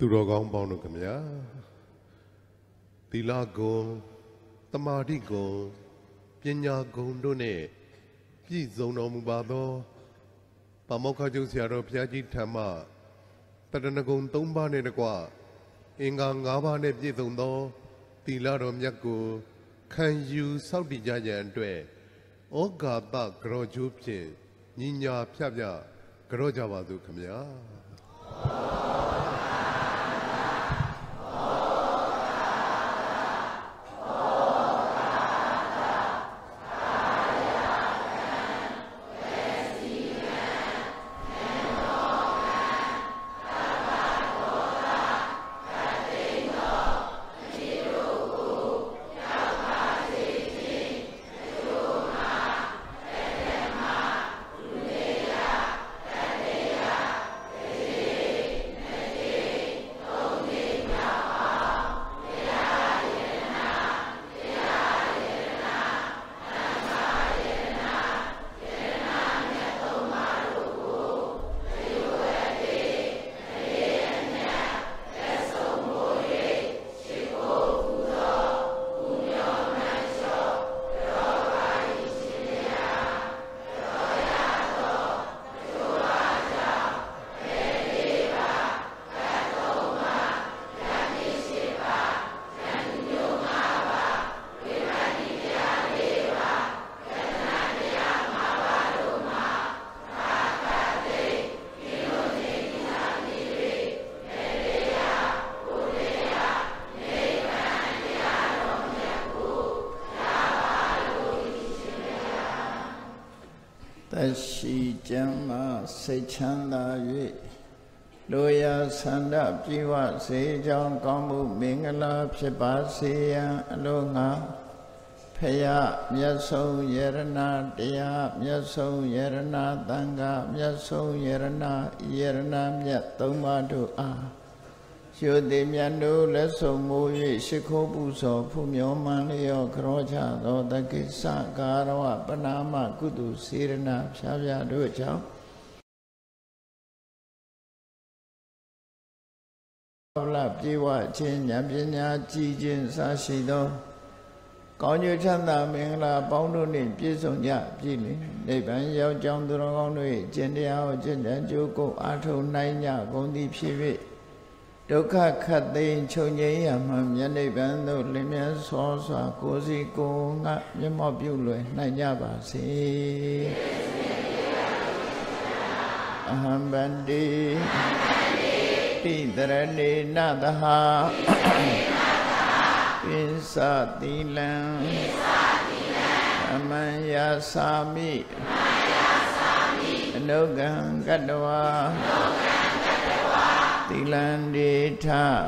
သူတော်ကောင်းပေါင်းတို့ခင်ဗျာသီလဂုဏ်သမာဓိဂုဏ်ပညာဂုဏ်တို့နဲ့ပြည့်စုံတော်မူပါသောပါမောက္ခကျုပ်ဆရာတော်ဘုရားကြီးထံမှတရဏဂုဏ်၃ပါးနဲ့တကွအင်္ဂါ၅ပါးနဲ့ပြည့်စုံသောသီလတော်မြတ်ကိုခံယူစောင့်တည်ကြရန်အတွက်ဩဃာတကရောကျိုးဖြင့်ညီညာဖြဖြကရောကြပါစို့ခင်ဗျာရှိကျမ်းမာစိတ်ချမ်းသာ၍လိုရာဆန္ဒပြေဝစေကြောင်းကောင်းမှုမင်္ဂလာဖြစ်ပါစေရန်အလိုငါဖယားမြတ်ဆုံးယရဏတရားမြတ်ဆုံးယရဏသံဃာမြတ်ဆုံးယရဏမြတ်သုံးပါးတို့အားရွှေတိမြတ်တို့လက်ဆုံးမိုး၍ရှိခိုးပူဇော်ဖူးမြော်မှန်လျော့ခရောချသောတက္ကိစ္စကာရဝပနာမကုသိုလ်စေရနာဖြာဖြာတို့ကြောင့်ဘလပြေဝခြင်းဉာဏ်ပညာကြည်ခြင်းစရှိသောကောင်းကျိုးချမ်းသာမင်္ဂလာပေါင်းတို့နှင့်ပြည့်စုံကြပြီလေနိဗ္ဗာန်ရောက်ကြောင်းသူတော်ကောင်းတို့၏ကျင့်တရားကိုကျင့်တဲ့ကြိုးကိုအားထုတ်နိုင်ကြကုန်သည်ဖြစ်၍ဒုက္ခခတ်သိမ်းချုပ်ငြိမ်းရမှမြတ်နိဗ္ဗာန်သို့လင်းမြတ်စွာစွာကိုယ်စီကိုယ်ငါမျက်မှောက်ပြုလွယ်နိုင်ကြပါစေအဟံဗန္တိတိတရဏေနသဟာပိစတိလံအမံယာစာမိအနုကံကတ္တဝါသီလံဒေထ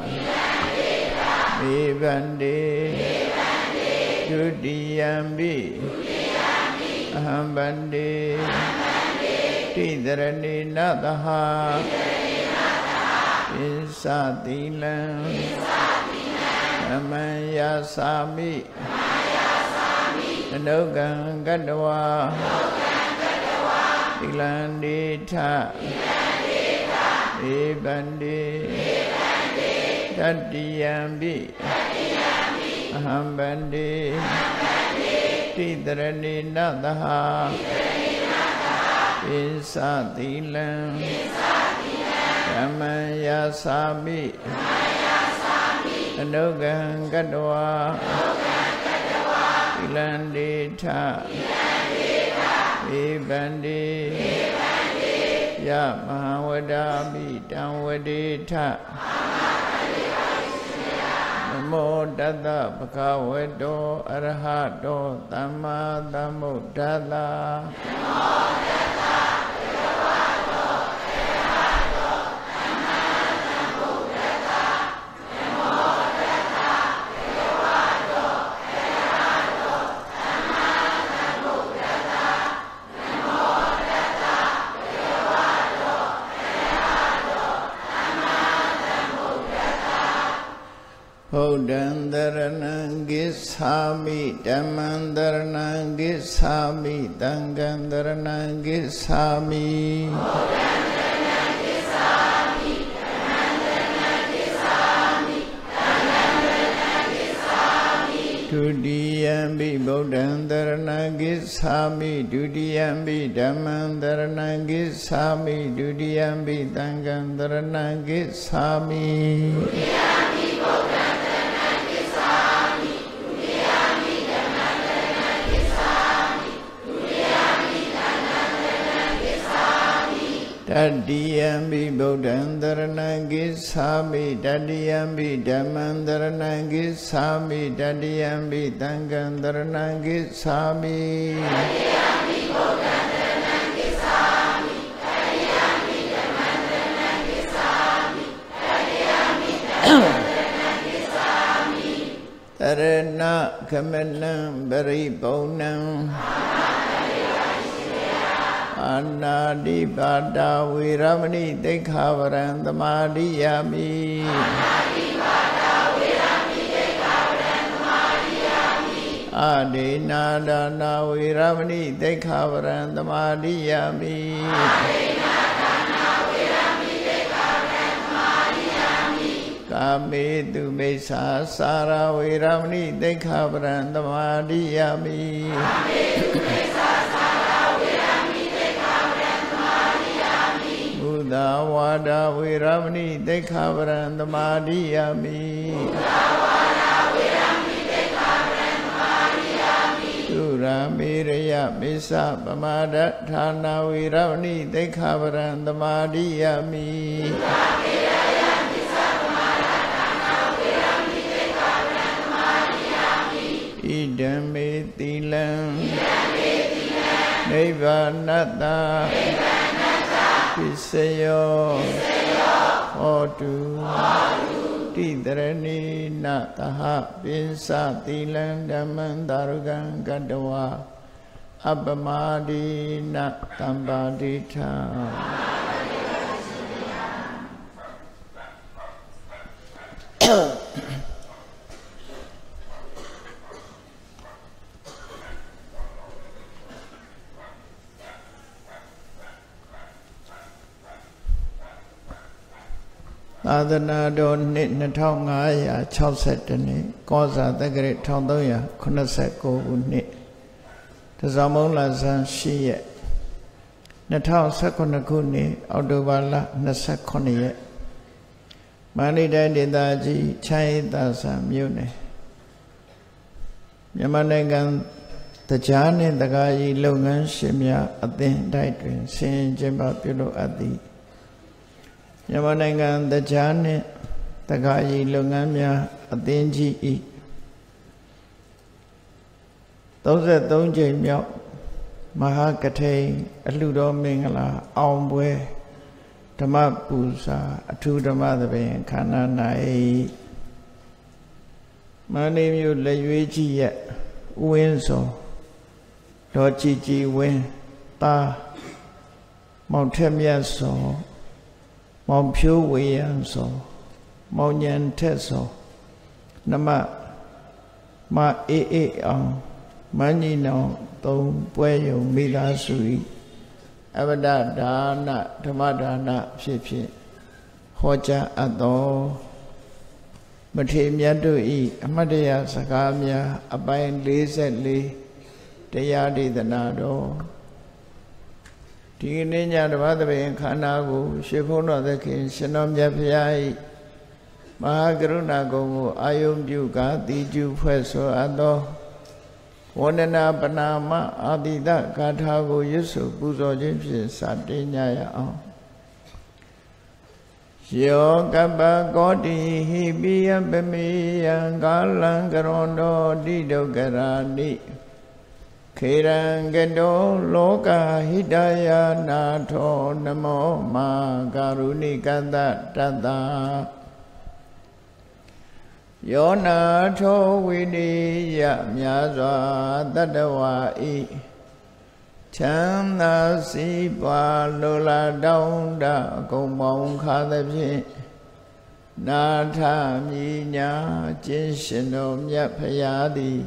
မေဗန္တေဒုတိယံပိအဟံဗန္တေတိတရဏေနသဟာပိစတိလံအမံယာစာမိအနုကံကတ္တဝါသီလံဒေထဧဗန္တိတတိယံပိအဟံဗန္တိတိတရဏေနသဟာပိစတိလံဓမ္မံယာစာမိအနုကံကတ္တဝါသီလံဒေထဧဗန္တိယမဟာဝဒာမိတံဝဒေထနမောတတ္တဗုဒ္ဓဝေတောအရဟတောသမ္မာသမ္ဗုဒ္ဓတ္တနမောတတ္တဘဂဝတောအရဟတောသမ္မာသမ္ဗုဒ္ဓတ္တနမောတတ္တဘဂဝတောအရဟတောသမ္မာသမ္ဗုဒ္ဓတ္တနမောတတ္တဗုဒ္ဓံတရဏံကိသာမိဓမ္မံတရဏံကိသာမိသံဃံတရဏံကိသာမိဗုဒ္ဓံတရဏံကိသာမိဓမ္မံတရဏံကိ Dudiyampi Buddhaṃ Dharanam Gissāmi Dudiyampi Dhammam Dharanam Gissāmi Dudiyampi Sanghaṃ Dharanam Gissāmi Dudiyampi Buddhaṃ Dharanam Gissāmi Dudiyampi Dhammam Dharanam Gissāmi Dudiyampi Sanghaṃ Dharanam Gissāmi Tatiyampi Buddhaṃ Dharanam Gissāmi Tatiyampi Dhammam Dharanam Gissāmi Tatiyampi Sanghaṃ Dharanam Gissāmi Tatiyampi Buddhaṃ Dharanam Gissāmi Tatiyampi Dhammam Dharanam Gissāmi Tatiyampi Sanghaṃ Dharanam Gissāmi Tarana Kamanam Paripurnam Anadi Bada Viramani Dekhavaraṃ Tamadiyami Anadi Bada Viramani Dekhavaraṃ Tamadiyami Adinadana Viramani Dekhavaraṃ Tamadiyami Adinadana Viramani Dekhavaraṃ Tamadiyami Kametu Mesa Sara Viramani Dekhavaraṃ Tamadiyami Kametu Mesa Buddha Vada Viramani Dekhavaraṃ Tamadiyami Buddha Vada Viramani Dekhavaraṃ Tamadiyami Sura Miraya Misa Pamada Thana Viramani Dekhavaraṃ Tamadiyami Sura Miraya Misa Pamada Thana Viramani Dekhavaraṃ Tamadiyami Idame Tilaṃ Nibbanata Pisayo Hotu Tidarani Nataha Pinsa Tilan Dhammam Darugaṃ Gadawa Abhamadi Natambadita Adana Don Nit Natongaya Chausetani, Koza the Great Tondoya, Kunaseko Nit, the Zamola Zan Shie, Natao Sakonakuni, Audubala Nasakoni, Mani Dandidaji, Chai Dasa Mune, Yamanegan, the Jani, the Gayi Logan Shimya, Adin Daitrin, Saint Jimba Pilo Adi. Yamanangan the Jani Tagayi Lungamya Adenji E. Those that don't jam out Mahakate, Aludo Mingala, Aumbwe, Tamapusa, Atuda Madhabe, Kana Nai. My name you Layuiji yet, Winso, Dochiji Win, Ta, Montemia so. Mong Pyo Wayan so, Mong Yan Teso, Nama Ma Mani no, Tom Puyo Mila Sui, Avada Dana, Tamadana, Shipi, Hoja Ado, Matimia do E, Amadea Sakamia, Abayan Lizatli, Deyadi the Nado. Tigininya the Vadabe Kanagu, Shipono the King, Shanam Japiai, Mahagaruna Gomu, Ayum Duga, the Jew Feso Ado, Wanana Panama, Adida, Katago, Yusu, Buzo Gypsy, Satinya. Yo Gaba Godi, he be a Bemi, and Galangarondo, Dido Garani. Kirangendo Loka Hidaya Nato Namo Ma Karuni Kanda Tata Yona To Vidi Ya Myazwa Tadawa I Chanda Sipa Lola Daunda Kumbong Khadapi Nata Minya Jinshino Myapayadi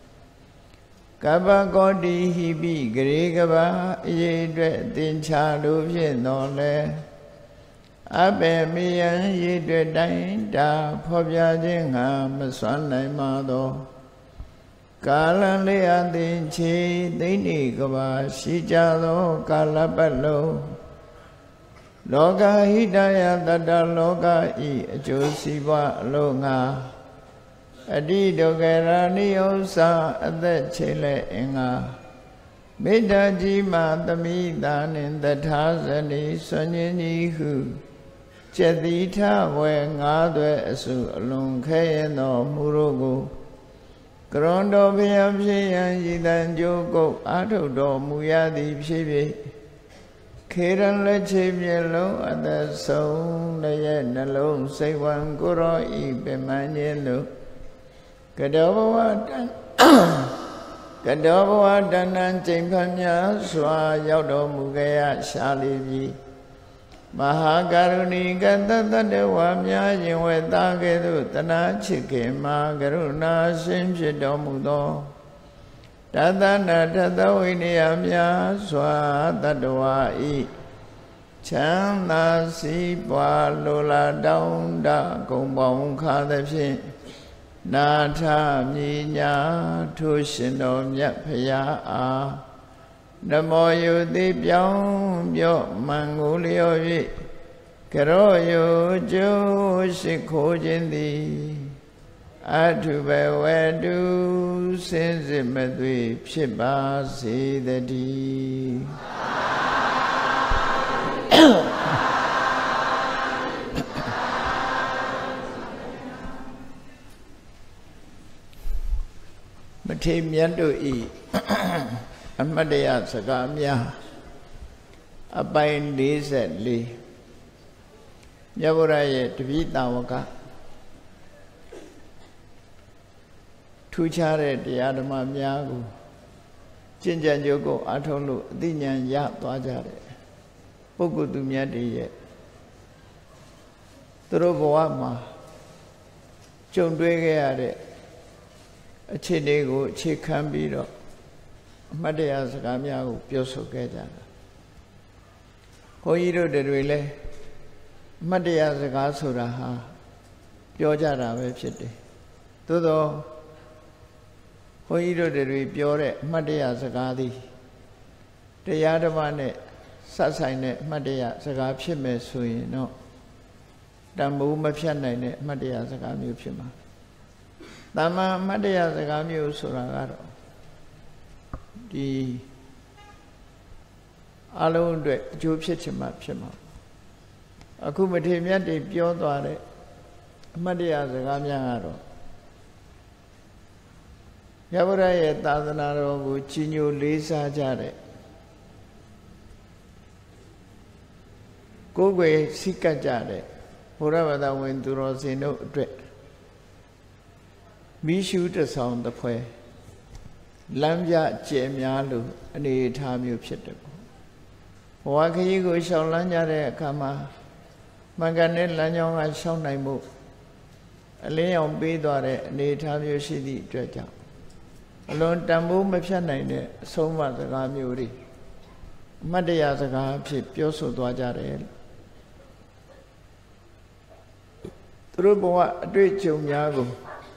Kaba Godi Hibi Grigaba Yedre Dincha Lupin Nole Abe Miyan Yedre Dain Da Pobya Jinga Maswanai Mado ကာလလေးအသင်ချေသိနေကဘာရှိကြသောကာလပတ်လုံးလောကဟိတယတတလောကဤအကျိုးစီးပွားအလို့ငါအတိဒုက္ခရာနိဥ္စာအသက်ချေလက်အင်္ဂါမေတ္တာကြီးမှသမိတာနှင့်တထာဇနီဆွန်ញင်းကြီးဟုကျက်တိထဝဲငါးသွဲအစုအလွန်ခဲရင်တော်မူတို့ကိုကရွန်တော်ဘုရားဖြစ်ရန်ရည်တန်ကြိုးကုပ်အာထုတ်တော်မူရသည်ဖြစ်ဖြစ်ခေရန်လက်ချေမျက်လုံးအသက်ဆုံးလည်းရဲ့နှလုံးစိတ်ဝံကိုရောဤပင်မခြင်းလို့ကတောဘဝတန်ကတောဘဝတဏ္ဏကျိန်ဖန်များစွာရောက်တော်မူခဲ့ရရှာလိပြီမဟာကရုဏီကတတတဝါများရင်ဝဲသားကဲ့သို့တနာချစ်ခင်မှာကရုဏာရှင်ဖြစ်တော်မူသောတသနာတသဝိနည်းများစွာတတဝါဤချမ်းသာစီးပွားလိုလားတောင်းတဂုံပေါင်းခါသဖြင့်နာထမြညာထိုရှင်တော်မြတ်ဖရာအားနမောယုတိပြောင်းပြော့မှန်ကိုလျော်၍ကရောယုကျိုးရှိခိုးခြင်းသည်အထုဘဝတုစင်စစ်မသွေဖြစ်ပါစေတည်းမထေရမြတ်တို့ဤအမတ်တရားစကားများအပိုင်း44မြတ်ဗုဒ္ဓရဲ့တပည့်တာဝကထူးခြားတဲ့တရားဓမ္မများကိုကျင့်ကြံကြိုးကိုအားထုတ်လို့အသိဉာဏ်ရသွားကြတဲ့ပုဂ္ဂိုလ်သူမြတ်တွေရဲ့သူတို့ဘဝမှာကြုံတွေ့ခဲ့ရတဲ့အခြေအနေကိုအခြေခံပြီးတော့အမှတ်တရစကားများကိုပြောဆိုခဲ့ကြတာဘုန်းကြီးတို့တွေလည်းအမှတ်တရစကားဆိုတာဟာပြောကြတာပဲဖြစ်တယ်သို့သောဘုန်းကြီးတို့တွေပြောတဲ့အမှတ်တရစကားသည်တရားဓမ္မနဲ့ဆက်ဆိုင်တဲ့အမှတ်တရစကားဖြစ်မယ်ဆိုရင်တော့တန်ဖိုးမဖြတ်နိုင်တဲ့အမှတ်တရစကားမျိုးဖြစ်မှာတမန်အမှတ်တရစကားမျိုးဆိုတာကတော့ဒီအလုံးအတွက်အကျိုးဖြစ်ချင်မှဖြစ်မှာအခုမထေရမြတ်တွေပြောသွားတဲ့အမှတ်တရစကားများကတော့မြတ်ဗုဒ္ဓရဲ့သာသနာတော်ကိုကြီးညိုလေးစားကြတဲ့ကိုယ်ွယ်စိတ်ကကြတဲ့ဘုရားဘာသာဝင်သူတော်စင်တို့အတွက်မိရှုတဆောင်တစ်ဖွဲလမ်းပြကျဲများလို့အနေထားမျိုးဖြစ်တယ်ပေါ့ဘဝခရီးကိုရှောင်လန်းကြတဲ့အခါမှာမှန်ကန်တဲ့လမ်းကြောင်းကရှောင်နိုင်မှုအလင်းရောင်ပေးသွားတဲ့အနေထားမျိုးရှိသည့်အတွက်ကြောင့်အလွန်တန်ဖိုးမဖြတ်နိုင်တဲ့အဆုံးအမစကားမျိုးတွေအမှတ်တရစကားဖြစ်ပြောဆိုသွားကြတယ်သူတို့ဘဝအတွေ့အကြုံများကို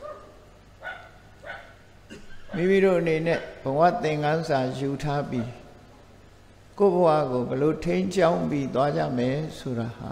မိမိတို့အနေနဲ့ဘဝသင်္ကန်းစာယူထားပြီးကိုယ့်ဘဝကိုဘယ်လိုထိန်းကျောင်းပြီးသွားကြမယ်ဆိုတာဟာ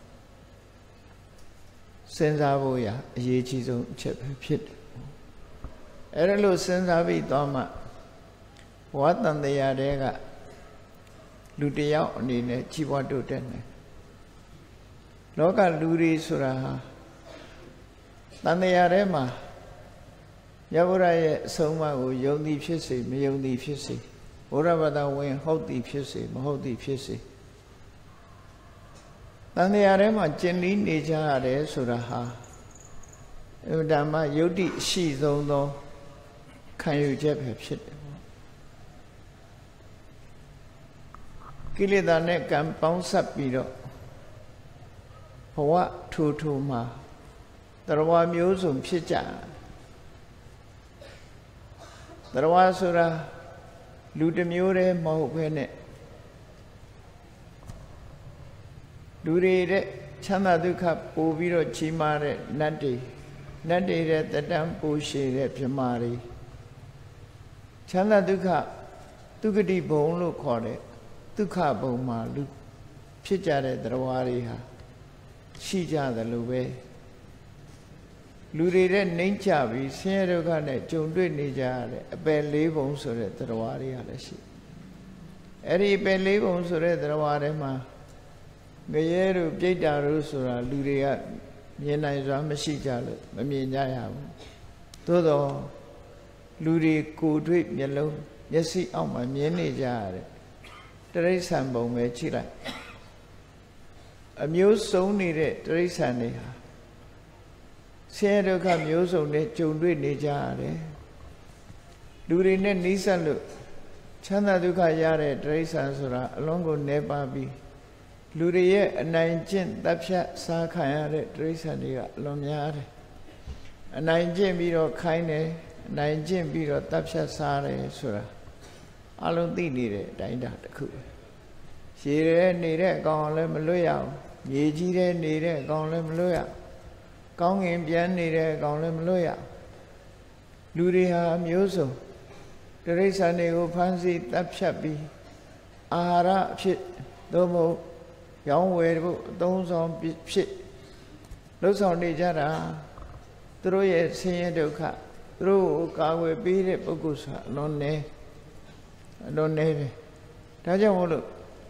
စဉ်းစားဖို့ရအရေးကြီးဆုံးအချက်ပဲဖြစ်တယ်အဲ့ဒါလို့စဉ်းစားပြီးသွားမှဘဝတန်တရားတွေကလူတစ်ယောက်အနေနဲ့ကြီးပွားတိုးတက်နေလောကလူတွေဆိုတာဟာတန်တရားထဲမှာမြတ်ဗုဒ္ဓရဲ့အဆုံးအမကိုယုံသည်ဖြစ်စေမယုံသည်ဖြစ်စေဘုရားဘာသာဝင်ဟုတ်သည်ဖြစ်စေမဟုတ်သည်ဖြစ်စေတန်တရားထဲမှာကျင်လီနေကြရတယ်ဆိုတာဟာအမှန်တမ်းယုတ်တိအရှိဆုံးသောခံယူချက်ပဲဖြစ်တယ်ပေါ့ကိလေသာနဲ့ကံပေါင်းဆက်ပြီးတော့ဘဝထိုမှာတရားမျိုးစုံဖြစ်ကြတရားဆိုတာလူတစ်မျိုးတည်းမဟုတ်ဘဲနဲ့လူတွေတဲ့ချမ်းသာဒုက္ခပို့ပြီးတော့ကြီးမားတဲ့နတ်တွေတဲ့တတန်းပို့ရှည်တဲ့မြမာတွေချမ်းသာဒုက္ခဒုက္ခတိဘုံလို့ခေါ်တဲ့ဒုက္ခဘုံမှာလူဖြစ်ကြတဲ့တရားတွေဟာရှိကြတယ်လို့ပဲလူတွေတဲ့နှိမ့်ချပြီးဆင်းရဲဒုက္ခနဲ့ကြုံတွေ့နေကြရတဲ့အပယ်လေးဘုံဆိုတဲ့တရားတွေကလည်းရှိအဲ့ဒီအပယ်လေးဘုံဆိုတဲ့တရားတွေမှာငရဲတို့ပြိတ္တာတို့ဆိုတာလူတွေကမြင်နိုင်စွာမရှိကြလို့မမြင်ကြရဘူးသို့တော့လူတွေကိုယ်တွေ့မျက်လုံးမျက်စိအောက်မှာမြင်နေကြရတဲ့တိရစ္ဆာန်ဘုံပဲကြည့်လိုက်အမျိုးစုံနေတဲ့တိရစ္ဆာန်တွေဟာဆင်းရဲဒုက္ခမျိုးစုံနဲ့ကြုံတွေ့နေကြရတယ်လူတွေနဲ့နှိစက်လို့ချမ်းသာဒုက္ခရတဲ့တိရစ္ဆာန်ဆိုတာအလုံးကိုနှဲပါပြီးလူတွေရဲ့အနိုင်ကျင့်တပ်ဖြတ်စားခံရတဲ့တိရစ္ဆာန်တွေကအလွန်များတယ်အနိုင်ကျင့်ပြီးတော့ခိုင်းတယ်အနိုင်ကျင့်ပြီးတော့တပ်ဖြတ်စားတယ်ဆိုတာအလုံးသိနေတဲ့အတိုင်းတာတစ်ခုရှည်ရဲနေတဲ့အကောင်လည်းမလွတ်ရအောင်မြေကြီးတဲ့နေတဲ့အကောင်လည်းမလွတ်ရကောင်းငင်ပြန်နေတဲ့အကောင်လည်းမလွတ်ရလူတွေဟာမျိုးစုံတိရစ္ဆာန်တွေကိုဖမ်းဆီးတပ်ဖြတ်ပြီးအာဟာရအဖြစ်သို့မဟုတ်ရောင်းဝယ်ဖို့အသုံးဆောင်ဖြစ်လှုပ်ဆောင်နေကြတာသူတို့ရဲ့ဆင်းရဲဒုက္ခသူတို့ကိုကာကွယ်ပေးတဲ့ပုဂ္ဂိုလ်ဆိုတာအလွန်နည်းတယ်ဒါကြောင့်မို့လို့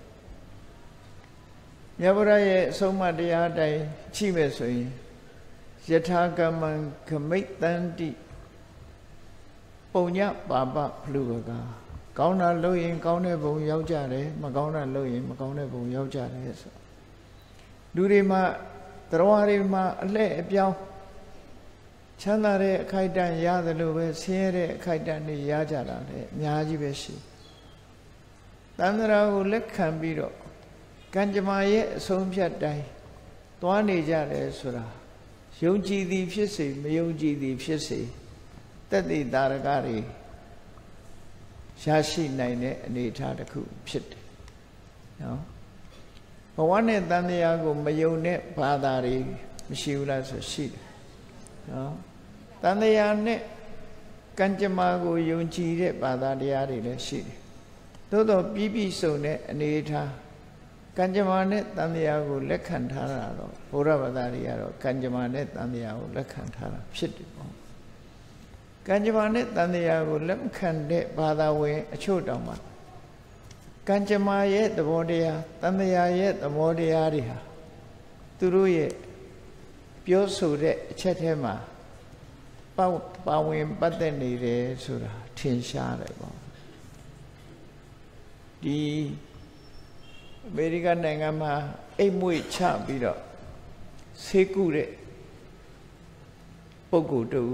မြတ်ဗုဒ္ဓရဲ့အဆုံးအမတရားအတိုင်းရှိမယ်ဆိုရင်ယထာကမ္မံခမိတ်တန္တိပုံညပါပဖလူဝကကောင်းတာလုပ်ရင်ကောင်းတဲ့ဘုံရောက်ကြတယ်မကောင်းတာလုပ်ရင်မကောင်းတဲ့ဘုံရောက်ကြတယ်ဆိုလူတွေမှာတရားတွေမှာအလှည့်အပြောင်းချမ်းသာတဲ့အခိုက်အတန့်ရတယ်လို့ပဲဆင်းရဲတဲ့အခိုက်အတန့်တွေရကြတာလေအများကြီးပဲရှိတန်ត្រာကိုလက်ခံပြီးတော့ကံကြမ္မာရဲ့အဆုံးဖြတ်တိုင်းသွားနေကြတယ်ဆိုတာယုံကြည်သည်ဖြစ်စေမယုံကြည်သည်ဖြစ်စေတက်တည်တာရကတွေရရှိနိုင်တဲ့အနေအထားတစ်ခုဖြစ်တယ်နော်ဘဝနဲ့တန်တရားကိုမယုံတဲ့ဘာသာတွေမရှိဘူးလားဆိုရှိတယ်နော်တန်တရားနဲ့ကံကြမ္မာကိုယုံကြည်တဲ့ဘာသာတရားတွေလည်းရှိတယ်သို့တော့ပြည့်စုံတဲ့အနေအထားကံကြမ္မာနဲ့တန်တရားကိုလက်ခံထားတာတော့ဘုရားဘာသာတွေကတော့ကံကြမ္မာနဲ့တန်တရားကိုလက်ခံထားတာဖြစ်တယ်ပေါ့ကံကြမ္မာနဲ့တန်တရားကိုလက်ခံတဲ့ဘာသာဝင်အချို့တောင်မှကံကြမ္မာရဲ့သဘောတရားတန်တရားရဲ့သဘောတရားတွေဟာသူတို့ရဲ့ပြောဆိုတဲ့အချက်ထဲမှာပါဝင်ပတ်သက်နေတယ်ဆိုတာထင်ရှားတယ်ပေါ့ဒီအမေရိကန်နိုင်ငံမှာအိမ်မွေးချပြီးတော့ဆေးကုတဲ့ပုဂ္ဂိုလ်တူ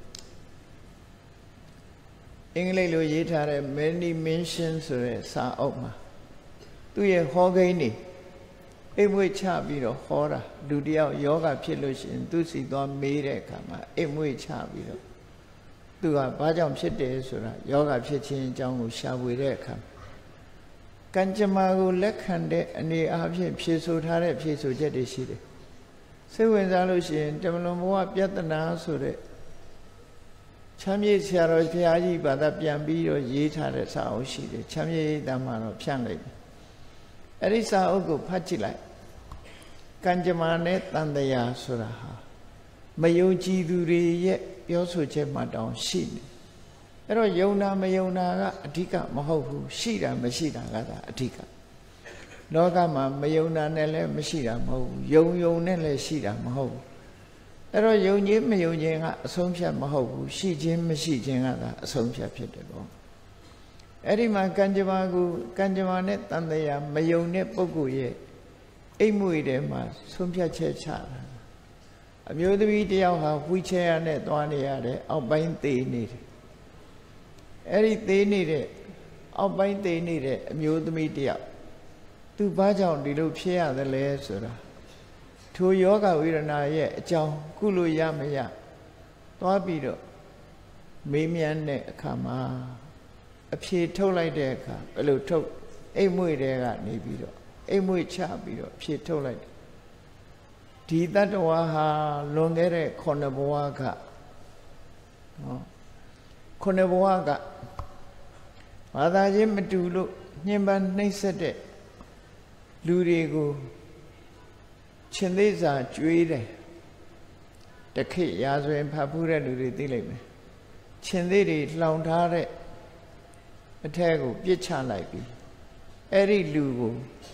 အင်္ဂလိပ်လိုရေးထားတဲ့ many mention ဆိုတဲ့စာအုပ်မှာသူ့ရဲ့ဟောကိန်းနေအိမ်မွေးချပြီးတော့ဟောတာလူတယောက်ယောဂဖြစ်လို့ရှိရင်သူစီသွားမေးတဲ့အခါမှာအိမ်မွေးချပြီးတော့သူကဘာကြောင့်ဖြစ်တယ်ဆိုတာယောဂဖြစ်ခြင်းအကြောင်းကိုရှာဖွေတဲ့အခါကံကြမ္မာကိုလက်ခံတဲ့အနေအားဖြင့်ဖြေဆိုထားတဲ့ဖြေဆိုချက်တွေရှိတယ်စိတ်ဝင်စားလို့ရှိရင်တမလွန်ဘဝပြဿနာဆိုတဲ့ချမ်းမြေ့ဆရာတော်ဘုရားကြီးဘာသာပြန်ပြီးတော့ရေးထားတဲ့စာအုပ်ရှိတယ်ချမ်းမြေ့တမ်းမှာတော့ဖြန့်လိုက်တယ်အဲ့ဒီစာအုပ်ကိုဖတ်ကြည့်လိုက်ကံကြမ္မာနဲ့တန်တရားဆိုတာဟာမယုံကြည်သူတွေရဲ့ပြောဆိုချက်မှတောင်ရှိနေအဲ့တော့ယုံတာမယုံတာကအဓိကမဟုတ်ဘူးရှိတာမရှိတာကသာအဓိကလောကမှာမယုံတာနဲ့လည်းမရှိတာမဟုတ်ဘူးယုံနဲ့လည်းရှိတာမဟုတ်ဘူးအဲ့တော့ယုံခြင်းမယုံခြင်းကအဆုံးဖြတ်မဟုတ်ဘူးရှိခြင်းမရှိခြင်းကသာအဆုံးဖြတ်ဖြစ်တယ်ပေါ့အဲ့ဒီမှာကံကြမ္မာနဲ့တန်တရားမယုံတဲ့ပုဂ္ဂိုလ်ရဲ့အိမ်မွေထဲမှာဆုံးဖြတ်ချက်ချတာအမျိုးသမီးတယောက်ဟာဝီချဲရနဲ့သွားနေရတယ်အောက်ပိုင်းသေနေတယ်အဲ့ဒီသေနေတဲ့အောက်ပိုင်းသေနေတဲ့အမျိုးသမီးတယောက်သူဘာကြောင့်ဒီလိုဖြစ်ရသလဲဆိုတာထိုယောဂဝေဒနာရဲ့အကြောင်းကုလို့ရမရသွားပြီးတော့မေးမြန်းတဲ့အခါမှာအဖြေထုတ်လိုက်တဲ့အခါဘယ်လိုထုတ်အိမ်မွေတဲကနေပြီးတော့အိမ်မွေချပြီးတော့ဖြေထုတ်လိုက်ဒီတတ္တဝါဟာလွန်ခဲ့တဲ့9ဘဝကနော်9ဘဝကဘာသာချင်းမတူလို့ညှဉ်းပန်းနှိပ်စက်တဲ့လူတွေကိုရှင်သေးစာကြွေးတယ်တခိရာဆိုရင်ဖတ်ဖူးတဲ့လူတွေသိလိမ့်မယ်ရှင်သေးတွေလှောင်ထားတဲ့အထက်ကိုပြစ်ချလိုက်ပြီးအဲ့ဒီလူကို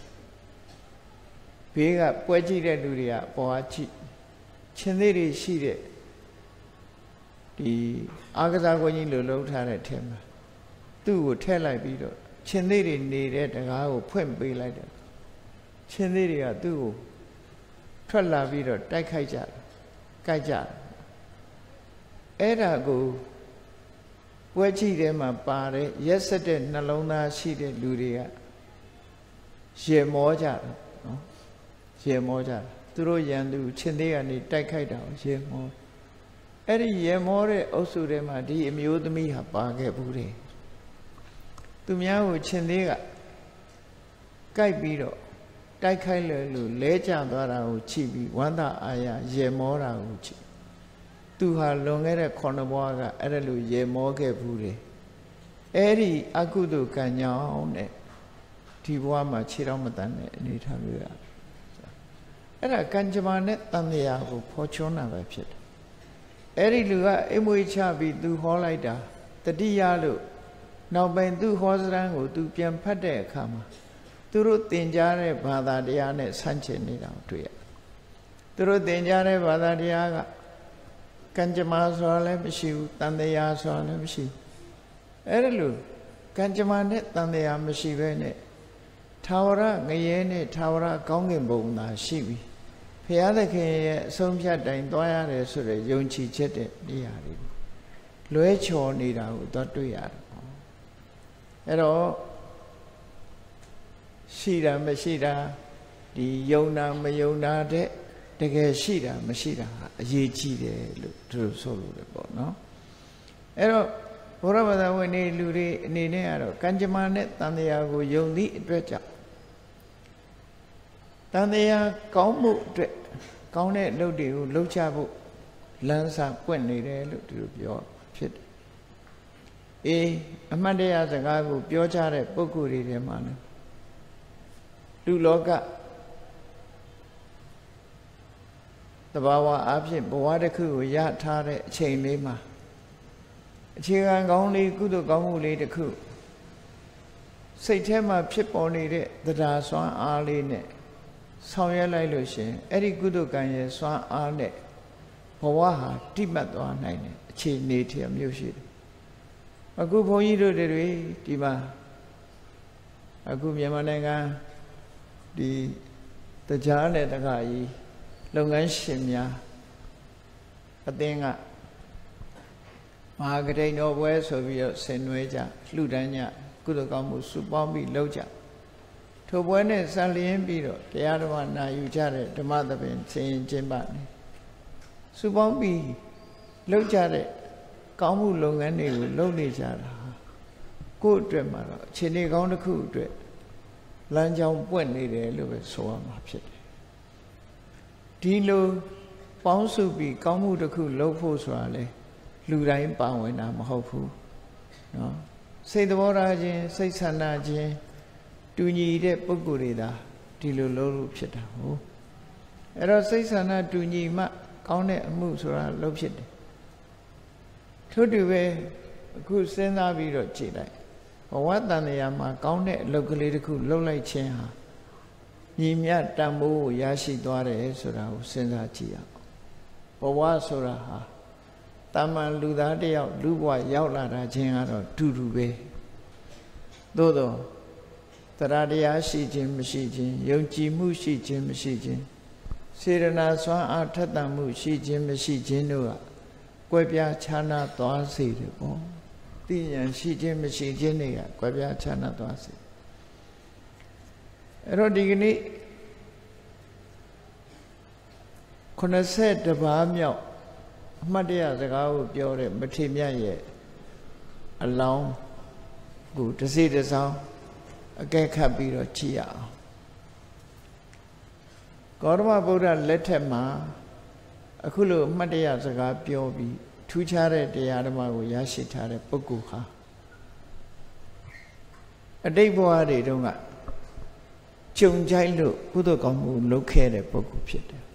ဘေးကပွဲကြည့်တဲ့လူတွေကပေါ်အားကြည့်ရှင်သေးတွေရှိတဲ့ဒီအာကစားကွင်းကြီးလိုလှုပ်ထားတဲ့ထဲမှာသူ့ကိုထည့်လိုက်ပြီးတော့ရှင်သေးတွေနေတဲ့တကားကိုဖွင့်ပေးလိုက်တယ်ရှင်သေးတွေကသူ့ကိုထွက်လာပြီးတော့တိုက်ခိုက်ကြတယ်ကြိုက်ကြတယ်အဲ့ဒါကိုပွဲကြည့်ထဲမှာပါတဲ့ရက်စက်တဲ့နှလုံးသားရှိတဲ့လူတွေကရေမောကြတယ်နော်ရေမောကြတယ်သူတို့ရန်သူရှင်သေးကနေတိုက်ခိုက်တာကိုရေမောအဲ့ဒီရေမောတဲ့အုပ်စုထဲမှာဒီအမျိုးသမီးဟာပါခဲ့ဘူးတယ်သူများကိုရှင်သေးကကြိုက်ပြီးတော့တိုက်ခိုက်လို့လဲကျသွားတာကိုကြည့်ပြီးဝမ်းသာအာရရေမောတာကိုကြည့်သူဟာလွန်ခဲ့တဲ့9ဘဝကအဲ့ဒါလိုရေမောခဲ့ဘူးတယ်အဲ့ဒီအကုသိုလ်ကံကြောင့်နဲ့ဒီဘဝမှာခြေတော်မတန်တဲ့အနေထားမျိုးရအဲ့ဒါကံကြမ္မာနဲ့တန်တရားကိုဖော်ချွန်းတာပဲဖြစ်တယ်အဲ့ဒီလူကအိမ်မွေးချပြီးသူဟောလိုက်တာတတိယလို့နောက်ပိုင်းသူဟောစရန်ကိုသူပြန်ဖတ်တဲ့အခါမှာသူတို့သင်ကြားတဲ့ဘာသာတရားနဲ့ဆန့်ကျင်နေတာကိုတွေ့ရတယ်သူတို့သင်ကြားတဲ့ဘာသာတရားကကံကြမ္မာဆိုတာလည်းမရှိဘူးတန်တရားဆိုတာလည်းမရှိဘူးအဲ့ဒါလို့ကံကြမ္မာနဲ့တန်တရားမရှိဘဲနဲ့ထာဝရငရဲနဲ့ထာဝရကောင်းကင်ဘုံသာရှိပြီဘုရားသခင်ရဲ့အဆုံးဖြတ်တိုင်းသွားရတယ်ဆိုတဲ့ယုံကြည်ချက်တဲ့တရားတွေလွဲချော်နေတာကိုသွားတွေ့ရတယ်အဲ့တော့ရှိတာမရှိတာဒီယုံတာမယုံတာတဲ့တကယ်ရှိတာမရှိတာအရေးကြီးတယ်လို့သူတို့ဆိုလို့လေပေါ့နော်အဲ့တော့ဘုရားဘာသာဝင်တွေလူတွေအနေနဲ့ကတော့ကံကြမ္မာနဲ့တန်တရားကိုယုံသည့်အတွက်ကြောင့်တန်တရားကောင်းမှုအတွက်ကောင်းတဲ့အလုပ်တွေကိုလုပ်ချဖို့လမ်းစာပွင့်နေတယ်လို့သူတို့ပြောဖြစ်တယ်အေးအမှတ်တရစကားကိုပြောကြတဲ့ပုဂ္ဂိုလ်တွေထဲမှာလည်းလူလောကတဘာဝအဖြစ်ဘဝတစ်ခုကိုရထားတဲ့အချိန်လေးမှာအခြေခံကောင်းလေးကုသိုလ်ကောင်းမှုလေးတစ်ခုစိတ်ထဲမှာဖြစ်ပေါ်နေတဲ့တရားစွမ်းအားလေးနဲ့ဆောင်ရွက်လိုက်လို့ရှင်အဲ့ဒီကုသိုလ်ကံရဲ့စွမ်းအားနဲ့ဘဝဟာတိမှတ်သွားနိုင်တဲ့အခြေအနေတည်းမျိုးရှိတယ်အခုဘုန်းကြီးတို့တွေဒီမှာအခုမြန်မာနိုင်ငံဒီတရားနဲ့တခါကြီးလုပ်ငန်းရှင်များအသင်းကမဟာကတိန်တော်ပွဲဆိုပြီးတော့ဆင်နွှဲကြလှူဒန်းကြကုသိုလ်ကောင်းမှုစုပေါင်းပြီးလုပ်ကြထိုပွဲနဲ့စံလျင်းပြီးတော့တရားဓမ္မနာယူကြတဲ့ဓမ္မသဘင်ဆင်ရင်ကျင်းပနေစုပေါင်းပြီးလုပ်ကြတဲ့ကောင်းမှုလုပ်ငန်းတွေကိုလုပ်နေကြတာကိုယ့်အတွက်မှာတော့အခြေအနေကောင်းတစ်ခုအတွက်လမ်းကြောင်းပွင့်နေတယ်လို့ပဲဆိုရမှာဖြစ်တယ်ဒီလိုပေါင်းစုပြီးကောင်းမှုတစ်ခုလုပ်ဖို့ဆိုတာလေလူတိုင်းပါဝင်တာမဟုတ်ဘူးเนาะစိတ်သဘောထားခြင်းစိတ်ဆန္ဒခြင်းတူညီတဲ့ပုဂ္ဂိုလ်တွေသာဒီလိုလုပ်လို့ဖြစ်တာဟုတ်အဲ့တော့စိတ်ဆန္ဒတူညီမှကောင်းတဲ့အမှုဆိုတာလုပ်ဖြစ်တယ်ထို့တူပဲအခုစဉ်းစားပြီးတော့ကြည့်လိုက်ဘဝတန်တရားမှာကောင်းတဲ့အလုပ်ကလေးတစ်ခုလုပ်လိုက်ခြင်းဟာညီမြတန်ဖိုးကိုရရှိသွားတယ်ဆိုတာကိုစဉ်းစားကြည့်ရအောင်ဘဝဆိုတာဟာတာမန်လူသားတယောက်လူဘဝရောက်လာတာချင်းကတော့တူတူပဲသို့တော့တရားတရားရှိခြင်းမရှိခြင်းယုံကြည်မှုရှိခြင်းမရှိခြင်းစေရနာစွမ်းအားထက်သန်မှုရှိခြင်းမရှိခြင်းတို့ကကွဲပြားခြားနားသွားစေတယ်ပေါ့သိဉာဏ်ရှိခြင်းမရှိခြင်းတွေကကွဲပြားခြားနားသွားစေအဲ့တော့ဒီကနေ့80ပါးမြောက်အမှတ်တရစကားကိုပြောတဲ့မထေမြတ်ရဲ့အလောင်းကိုတစ်စိတစ်စောင်းအကဲခတ်ပြီးတော့ကြည့်ရအောင်ဂေါတမဗုဒ္ဓလက်ထက်မှာအခုလိုအမှတ်တရစကားပြောပြီးထူးခြားတဲ့တရားဓမ္မကိုရရှိထားတဲ့ပုဂ္ဂိုလ်ဟာအတိတ်ဘဝတွေတုန်းကကြုံကြိုက်လို့ကုသိုလ်ကောင်းမှုလုပ်ခဲ့တဲ့ပုဂ္ဂိုလ်ဖြစ်တယ်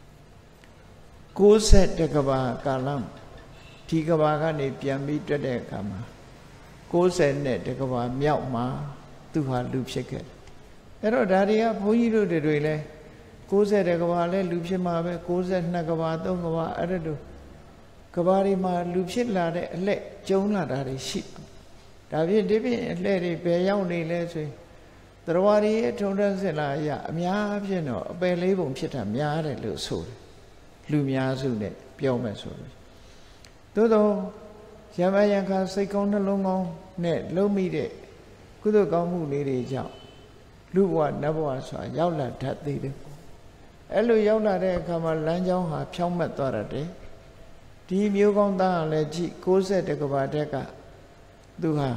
60ကဘာကာလဒီကဘာကနေပြန်ပြီးတွေ့တဲ့အခါမှာ60နဲ့တကဘာမြောက်မှာသူဟာလူဖြစ်ခဲ့တယ်အဲ့တော့ဒါတွေကဘုန်းကြီးတို့တွေလည်း60တကဘာလည်းလူဖြစ်မှာပဲ62ကဘာ3ကဘာအဲ့ဒါတို့ကဘာတွေမှာလူဖြစ်လာတဲ့အလှဲ့ကျုံလာတာတွေရှိဒါဖြင့်ဒီပြင်အလှဲ့တွေဘယ်ရောက်နေလဲဆိုရင်သရဝရီရဲ့ထုံတန်းစင်လာအရာအများဖြင့်တော့အပယ်လေးပုံဖြစ်တာများတယ်လို့ဆိုတယ်လူများစုနဲ့ပြောမယ်ဆိုလို့သို့တော့ယမယံခါစိတ်ကောင်းနှလုံးကောင်းနဲ့လုံးမိတဲ့ကုသိုလ်ကောင်းမှုလေးတွေကြောင့်လူဘဝနတ်ဘဝဆိုတာရောက်လာတတ်သေးတယ်အဲ့လိုရောက်လာတဲ့အခါမှာလမ်းကြောင်းဟာဖြောင်းမှတ်သွားတယ်ဒီမျိုးကောင်းသားကလည်းကြည့်60ကဘာတက်ကသူဟာ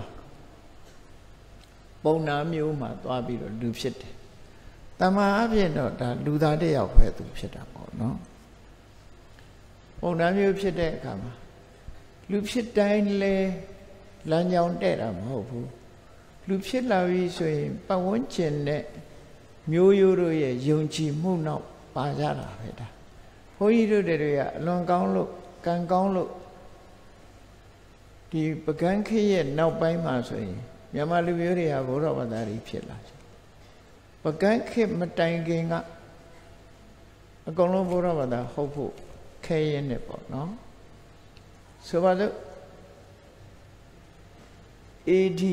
ပုံနာမျိုးမှာသွားပြီးတော့လူဖြစ်တယ်တမန်အပြင်တော့ဒါလူသားတစ်ယောက်ပဲသူဖြစ်တာပေါ့နော်ပုံနာမျိုးဖြစ်တဲ့အခါမှာလူဖြစ်တိုင်းလဲလမ်းကြောင်းတဲ့တာမဟုတ်ဘူးလူဖြစ်လာပြီဆိုရင်ပတ်ဝန်းကျင်နဲ့မျိုးရိုးတို့ရဲ့ယုံကြည်မှုနောက်ပါကြတာပဲဒါဘုန်းကြီးတို့တွေကအလွန်ကောင်းလို့ကံကောင်းလို့ဒီပကန်းခေရဲ့နောက်ပိုင်းမှာဆိုရင်မြန်မာလူမျိုးတွေဟာဘုရားဘာသာတွေဖြစ်လာတယ်ပကန်းခေမတိုင်ခင်ကအကုန်လုံးဘုရားဘာသာဟုတ်ဖို့ခဲရင်းနဲ့ပေါ့နော်ဆိုပါစို့ AD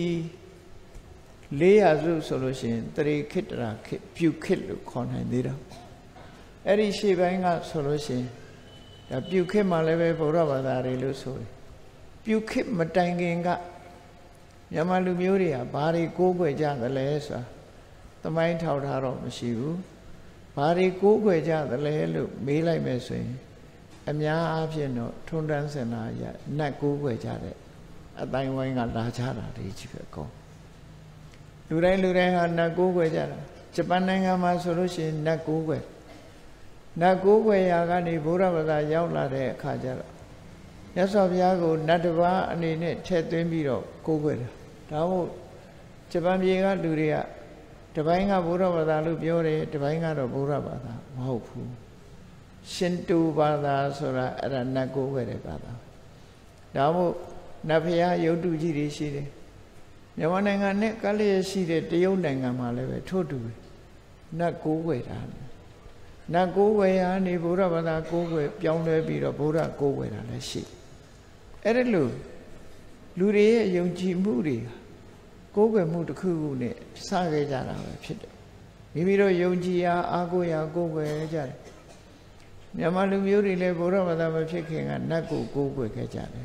400စုဆိုလို့ရှိရင်တရေခေတ္တရာခေပြုခေတ်လို့ခေါ်နိုင်သေးတယ်အဲ့ဒီရှေ့ပိုင်းကဆိုလို့ရှိရင်ဒါပြုခေတ်မှာလည်းပဲဘုရားဘာသာတွေလို့ဆိုတယ်ပြုခေတ်မတိုင်ခင်ကမြန်မာလူမျိုးတွေကဘာတွေကိုးကွယ်ကြသလဲဆိုတာသမိုင်းထောက်ထားတော့မရှိဘူးဘာတွေကိုးကွယ်ကြသလဲလို့မေးလိုက်မယ်ဆိုရင်အများအားဖြင့်တော့ထွန်းတန်းစင်လာရနတ်ကိုးကွယ်ကြတဲ့အတိုင်းဝိုင်းကလာကြတာတွေကြီးပဲကောလူတိုင်းဟာနတ်ကိုးကွယ်ကြတာဂျပန်နိုင်ငံမှာဆိုလို့ရှိရင်နတ်ကိုးကွယ်ရာကနေဘုရားဘာသာရောက်လာတဲ့အခါကျတော့မြတ်စွာဘုရားကိုနတ်တစ်ပါးအနေနဲ့ထည့်သွင်းပြီးတော့ကိုးကွယ်တာဒါမို့ဂျပန်ပြည်ကလူတွေကတပိုင်းကဘုရားဘာသာလို့ပြောတယ်တပိုင်းကတော့ဘုရားဘာသာမဟုတ်ဘူးရှင်တူဘာသာဆိုတာအဲ့ဒါနတ်ကိုးကွယ်တဲ့ဘာသာဒါမို့နတ်ဘုရားရုပ်တုကြီးတွေရှိတယ်မြန်မာနိုင်ငံနဲ့ကလျက်ရှိတဲ့တရုတ်နိုင်ငံမှာလည်းပဲထို့တူပဲနတ်ကိုးကွယ်တာနတ်ကိုးကွယ်ရာနေဘုရားဘာသာကိုးကွယ်ပြောင်းလဲပြီးတော့ဘုရားကိုးကွယ်တာလည်းရှိအဲ့ဒါလို့လူတွေရဲ့ယုံကြည်မှုတွေကိုးကွယ်မှုတစ်ခုခုနဲ့စခဲ့ကြတာပဲဖြစ်တယ်မိမိတို့ယုံကြည်ရာအားကိုးရာကိုးကွယ်ကြတယ်မြန်မာလူမျိုးတွေလည်းဘုရားဘာသာမဖြစ်ခင်ကနတ်ကိုကိုးကွယ်ခဲ့ကြတယ်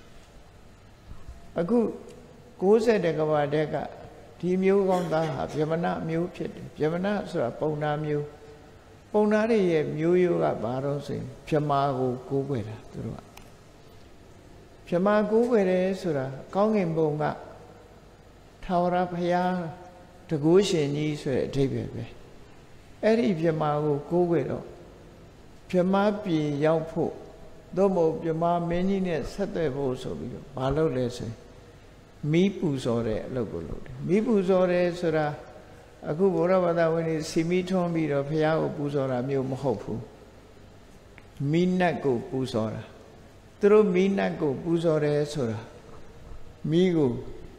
အခု60ကဘာတက်ကဒီမျိုးကောင်းသားဟာဗြဟ္မဏမျိုးဖြစ်တယ်ဗြဟ္မဏဆိုတာပုံနာမျိုးပုံနာတွေရဲ့မျိုးရိုးကဘာတော့ဆိုရင်ဗြဟ္မာကိုကိုးကွယ်တာသူတို့ကဗြဟ္မာကိုးကွယ်တယ်ဆိုတာကောင်းကင်ဘုံကထာဝရဘုရားတကုရှင်ကြီးဆိုတဲ့အဓိပ္ပာယ်ပဲအဲ့ဒီဗြဟ္မာကိုကိုးကွယ်တော့ဗြဟ္မာပြည်ရောက်ဖို့သို့မဟုတ်ဗြဟ္မာမင်းကြီးနဲ့ဆက်သွယ်ဖို့ဆိုပြီးတော့မလုပ်လဲဆိုရင်မီးပူဇော်တဲ့အလုပ်ကိုလုပ်တယ်မီးပူဇော်တယ်ဆိုတာအခုဘုရားဘာသာဝင်တွေစီမီထွန်းပြီးတော့ဘုရားကိုပူဇော်တာမျိုးမဟုတ်ဘူးမီးနတ်ကိုပူဇော်တာသူတို့မီးနတ်ကိုပူဇော်တယ်ဆိုတာမီးကို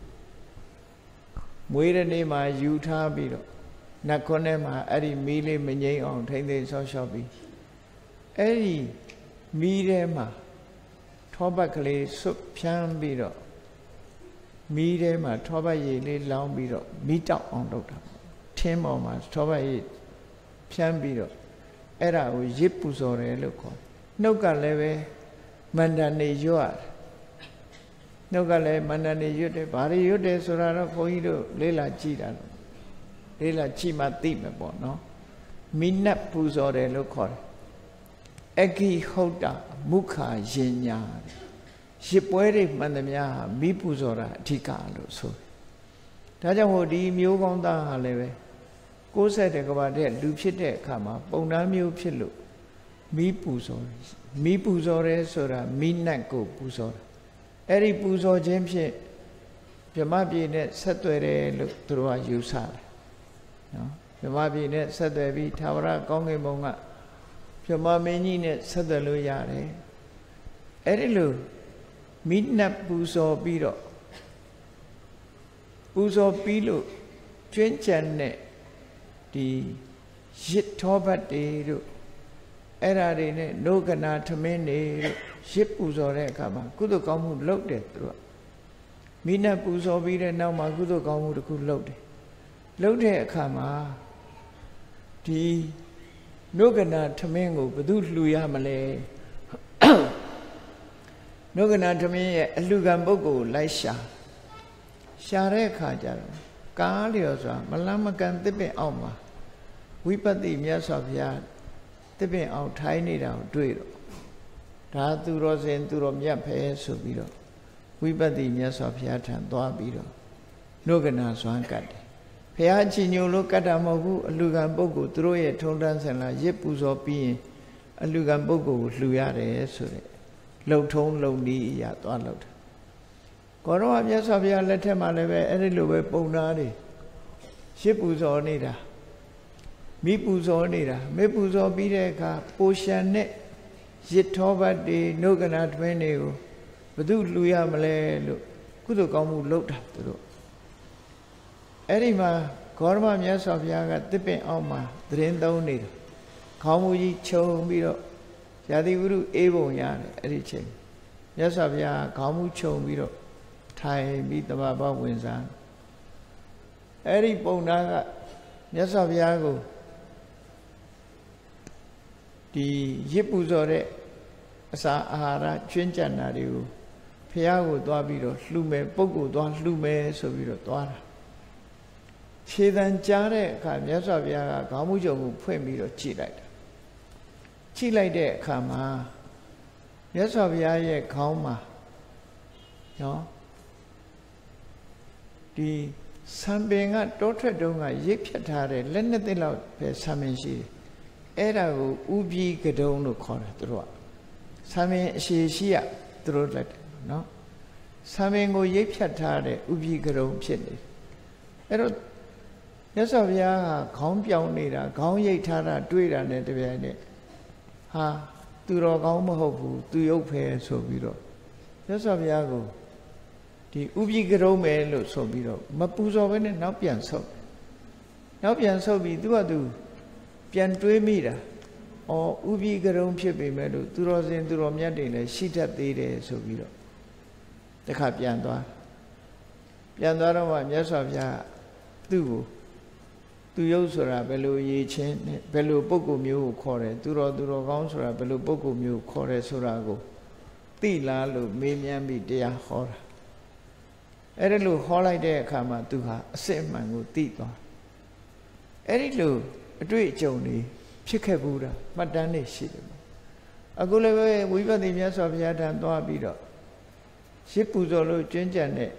မွေးတဲ့နေ့မှာယူထားပြီးတော့နတ်ခွန်းထဲမှာအဲ့ဒီမီးလေးမငြိမ်းအောင်ထိမ့်သိမ်းဆောက်ရှောက်ပြီးအဲ့ဒီမီးထဲမှာထောပတ်ကလေးဆွတ်ဖြန်းပြီးတော့မီးထဲမှာထောပတ်ရည်လေးလောင်းပြီးတော့မီးတောက်အောင်လုပ်တာထင်းပေါ်မှာထောပတ်ရည်ဖြန်းပြီးတော့အဲ့ဒါကိုရစ်ပူဇော်တယ်လို့ခေါ်နှုတ်ကလည်းပဲမန္တန်နေရွတ်နှုတ်ကလည်းမန္တန်နေရွတ်တယ်ဘာတွေရွတ်တယ်ဆိုတာတော့ဘုန်းကြီးတို့လေးလာကြည့်တာလေးလာကြည့်မှသိမယ်ပေါ့နော်မိနတ်ပူဇော်တယ်လို့ခေါ်တယ်အဂိဟုတ်တာမုခာရင်ညာရစ်ပွဲတွေမှန်သမျှမိပူဇော်တာအဓိကလို့ဆိုဒါကြောင့်ဟိုဒီမျိုးကောင်းသားဟာလည်းပဲ60ကဘာတဲ့လူဖြစ်တဲ့အခါမှာပုံနာမျိုးဖြစ်လို့မိပူဇော်တယ်ဆိုတာမိနတ်ကိုပူဇော်တာအဲ့ဒီပူဇော်ခြင်းဖြင့်ဗြဟ္မပြည်နဲ့ဆက်သွယ်တယ်လို့သူတို့ကယူဆတယ်နော်ဗြဟ္မပြည်နဲ့ဆက်သွယ်ပြီးသာဝရကောင်းကင်ဘုံကဗြဟ္မမင်းကြီးနဲ့ဆက်သွယ်လို့ရတယ်အဲ့ဒီလိုမိနတ်ပူဇော်ပြီးတော့ပူဇော်ပြီးလို့ကျွင်းကြံတဲ့ဒီရစ်ထောပတ်တွေတို့အဲ့ဓာတွေနဲ့နိုကနာထမင်းတွေတို့ရစ်ပူဇော်တဲ့အခါမှာကုသိုလ်ကောင်းမှုလုပ်တယ်သူကမိနတ်ပူဇော်ပြီးတဲ့နောက်မှာကုသိုလ်ကောင်းမှုတစ်ခုလုပ်တယ်လုပ်တဲ့အခါမှာဒီနိုကနာထမင်းကိုဘယ်သူလှူရမလဲနိုကနာထမင်းရဲ့အလှူခံပုဂ္ဂိုလ်လိုက်ရှာတဲ့အခါကျတော့ကားလျော်စွာမလန်းမကန်တစ်ပင်အောက်မှာဝိပဿနာမြတ်စွာဘုရားတစ်ပင်အောင်ထိုင်းနေတာကိုတွေ့တော့ဒါသူတော်စင်သူတော်မြတ်ပဲဆိုပြီးတော့ဝိပဿနာမြတ်စွာဘုရားထံသွားပြီးတော့နိုကနာစွမ်းကတ်တယ်ဘုရားချီညိုလို့ကတ်တာမဟုတ်ဘူးအလှူခံပုဂ္ဂိုလ်သူတို့ရဲ့ထုံတန်းစင်လာရစ်ပူဇော်ပြီးရင်အလှူခံပုဂ္ဂိုလ်ကိုလှူရတယ်ဆိုတဲ့လှုပ်ထုံးလုံနည်းအရာသွားလှုပ်တယ်ကောရောမြတ်စွာဘုရားလက်ထက်မှာလည်းပဲအဲ့ဒီလိုပဲပုံနာတွေရစ်ပူဇော်နေတာမိပူဇော်နေတာမေပူဇော်ပြီးတဲ့အခါပိုရှန်နဲ့ရစ်ထောပတ်တွေနှုတ်ကနာတွင်းတွေကိုဘယ်သူလှူရမလဲလို့ကုသိုလ်ကောင်းမှုလုပ်တာသူတို့အဲ့ဒီမှာဂေါရမမြတ်စွာဘုရားကတစ်ပင်အောက်မှာသတင်းသုံးနေတယ်ခေါင်းမူကြီးခြုံပြီးတော့ရာသီဥတုအေးပုံရတယ်အဲ့ဒီချိန်မြတ်စွာဘုရားခေါင်းမူခြုံပြီးတော့ထိုင်ပြီးတမ္ပပဝင်စားအဲ့ဒီပုံနာကမြတ်စွာဘုရားကိုဒီရစ်ပူဇော်တဲ့အစာအာဟာရကျွင်းကြံတာတွေကိုဘုရားကိုသွားပြီးတော့လှူမယ်ပုဂ္ဂိုလ်သွားလှူမယ်ဆိုပြီးတော့သွားတာခြေတံကြားတဲ့အခါမြတ်စွာဘုရားကခေါင်းမူးချုပ်ကိုဖွင့်ပြီးတော့ကြည့်လိုက်တာကြည့်လိုက်တဲ့အခါမှာမြတ်စွာဘုရားရဲ့ခေါင်းမှာနော်ဒီဆံပင်ကတောထွက်တုံးကရိပ်ဖြတ်ထားတဲ့လက်နှစ်သိန်းလောက်ပဲဆံပင်ရှိတယ်အဲ့ဒါကိုဥပြီးကတုံးလို့ခေါ်တယ်သူတို့ကဆံပင်အရှိရှိရသူတို့လက်တယ်နော်ဆံပင်ကိုရိပ်ဖြတ်ထားတဲ့ဥပြီးကတုံးဖြစ်နေအဲ့တော့မြတ်စွာဘုရားကခေါင်းပြောင်းနေတာခေါင်းရိပ်ထားတာတွေးတာနဲ့တပြိုင်နက်ဟာသူတော်ကောင်းမဟုတ်ဘူးသူရုပ်ဖဲဆိုပြီးတော့မြတ်စွာဘုရားကိုဒီဥပိကရုံးမယ်လို့ဆိုပြီးတော့မပူဇော်ဘဲနဲ့နောက်ပြန်ဆုပ်ပြီးသူကသူပြန်တွေးမိတာဩဥပိကရုံးဖြစ်ပေမဲ့လို့သူတော်စင်သူတော်မြတ်တွေလည်းရှိတတ်သေးတယ်ဆိုပြီးတော့တခါပြန်သွားတော့မှမြတ်စွာဘုရားသူ့ကိုသူရုပ်ဆိုတာဘယ်လိုရည်ချင်းနဲ့ဘယ်လိုပုဂ္ဂိုလ်မျိုးကိုခေါ်တယ်သူတော်ကောင်းဆိုတာဘယ်လိုပုဂ္ဂိုလ်မျိုးကိုခေါ်တယ်ဆိုတာကိုသိလားလို့မေးမြန်းပြီးတရားဟောတာအဲ့ဒီလိုဟောလိုက်တဲ့အခါမှာသူဟာအစစ်အမှန်ကိုသိသွားအဲ့ဒီလိုအတွေ့အကြုံတွေဖြစ်ခဲ့ဘူးတာမှတ်တမ်းတွေရှိတယ်အခုလည်းပဲဝိပဿနာမြတ်စွာဘုရားထံသွားပြီးတော့ရစ်ပူဇော်လို့ကျွင်းကြံတဲ့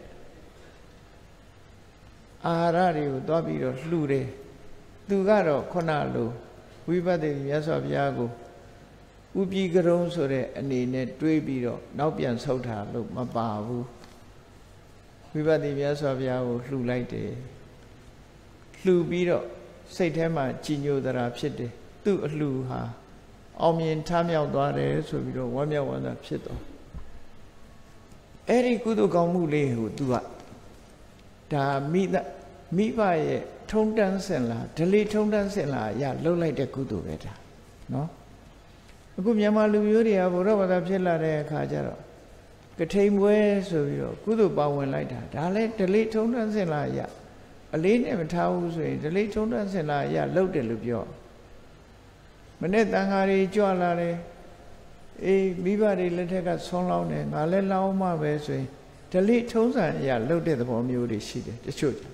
အာဟာရတွေကိုသွားပြီးတော့လှူတယ်သူကတော့ခုနလိုဝိပဿနာမြတ်စွာဘုရားကိုဥပိကရုံးဆိုတဲ့အနေနဲ့တွေးပြီးတော့နောက်ပြန်ဆုတ်တာလို့မပါဘူးဝိပဿနာမြတ်စွာဘုရားကိုလှူလိုက်တယ်လှူပြီးတော့စိတ်ထဲမှာကြည်ညိုသရာဖြစ်တယ်သူ့အလှူဟာအောင်မြင်ထမြောက်သွားတယ်ဆိုပြီးတော့ဝမ်းမြောက်ဝမ်းသာဖြစ်သွားအဲ့ဒီကုသိုလ်ကောင်းမှုလေးကိုသူကဒါမိဘရဲ့ထုံတန်းစင်လာဒလီထုံတန်းစင်လာရလှုပ်လိုက်တဲ့ကုသိုလ်ပဲဒါနော်အခုမြန်မာလူမျိုးတွေကဘုရားဘာသာဖြစ်လာတဲ့အခါကျတော့ကထိန်ပွဲဆိုပြီးတော့ကုသိုလ်ပါဝင်လိုက်တာဒါလည်းဒလီထုံတန်းစင်လာရအလေးနဲ့မထားဘူးဆိုရင်ဒလီထုံတန်းစင်လာရလှုပ်တယ်လို့ပြောမနေ့တန်ခါတွေကြွလာတယ်အေးမိဘတွေလက်ထက်ကဆွန်းလောင်းတယ်ငါလည်းလောင်းမှပဲဆိုရင်ဒလိထုံးစံအရာလှုပ်တဲ့သဘောမျိုးတွေရှိတယ်တချို့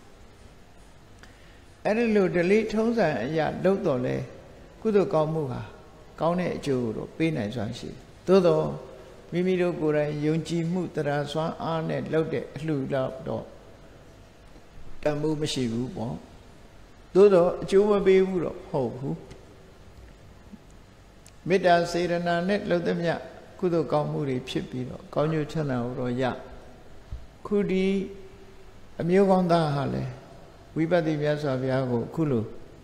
အဲ့ဒီလိုဒလိထုံးစံအရာလှုပ်တော့လဲကုသိုလ်ကောင်းမှုဟာကောင်းတဲ့အကျိုးကိုတော့ပေးနိုင်စွမ်းရှိတယ်သို့တော့မိမိတို့ကိုယ်တိုင်ယုံကြည်မှုတရားစွမ်းအားနဲ့လှုပ်တဲ့အလှူတော့တန်မှုမရှိဘူးပေါ့သို့တော့အကျိုးမပေးဘူးတော့ဟုတ်ဘူးမေတ္တာစေရနာနဲ့လှုပ်သမျှကုသိုလ်ကောင်းမှုတွေဖြစ်ပြီးတော့ကောင်းကျိုးချမ်းသာကိုတော့ရခုဒီအမျိုးကောင်းသားဟာလေဝိပဿနာမြတ်စွာဘုရားကိုအခုလို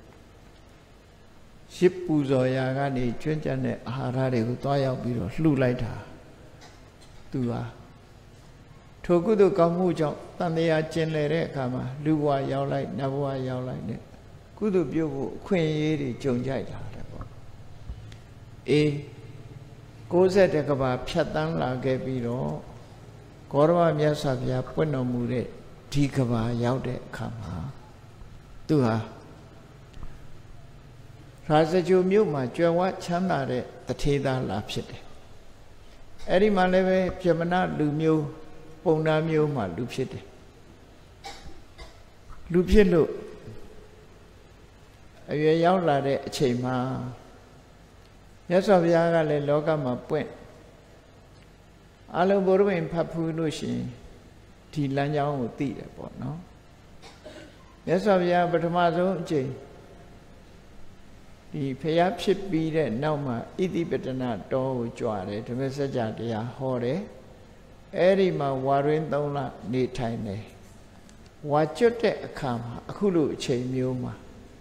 ရစ်ပူဇော်ရာကနေကျွမ်းကျန်တဲ့အာဟာရတွေကိုတွားရောက်ပြီးတော့လှူလိုက်တာသူဟာထိုကုသိုလ်ကောင်းမှုကြောင့်တန်တရားကျင်လည်တဲ့အခါမှာလူဘဝရောက်လိုက်နတ်ဘဝရောက်လိုက်နဲ့ကုသိုလ်ပြုဖို့အခွင့်အရေးတွေကြုံကြိုက်လာတယ်ပေါ့အေး60ကဘာဖြတ်တန်းလာခဲ့ပြီးတော့ဂေါရမမြတ်စွာဘုရားပွင့်တော်မူတဲ့ဒီကဘာရောက်တဲ့အခါမှာသူဟာရာဇဂိုမြို့မှာကြွယ်ဝချမ်းသာတဲ့တထေသားလာဖြစ်တယ်အဲ့ဒီမှာလည်းပဲပြမနာလူမျိုးပုံနာမျိုးမှာလူဖြစ်တယ်လူဖြစ်လို့အရွယ်ရောက်လာတဲ့အချိန်မှာမြတ်စွာဘုရားကလည်းလောကမှာပွင့်အလုံးဘုရားဝင်ဖတ်ဖူးလို့ရှိရင်ဒီလမ်းကြောင်းကိုသိတယ်ပေါ့နော်မြတ်စွာဘုရားပထမဆုံးအချိန်ဒီဖျားဖြစ်ပြီးတဲ့နောက်မှာဣတိပတနာတော်ကိုကြွတယ်ဓမ္မစကြာတရားဟောတယ်အဲ့ဒီမှာဝါရင်း3လနေထိုင်တယ်ဝါကျွတ်တဲ့အခါမှာအခုလိုအချိန်မျိုးမှာ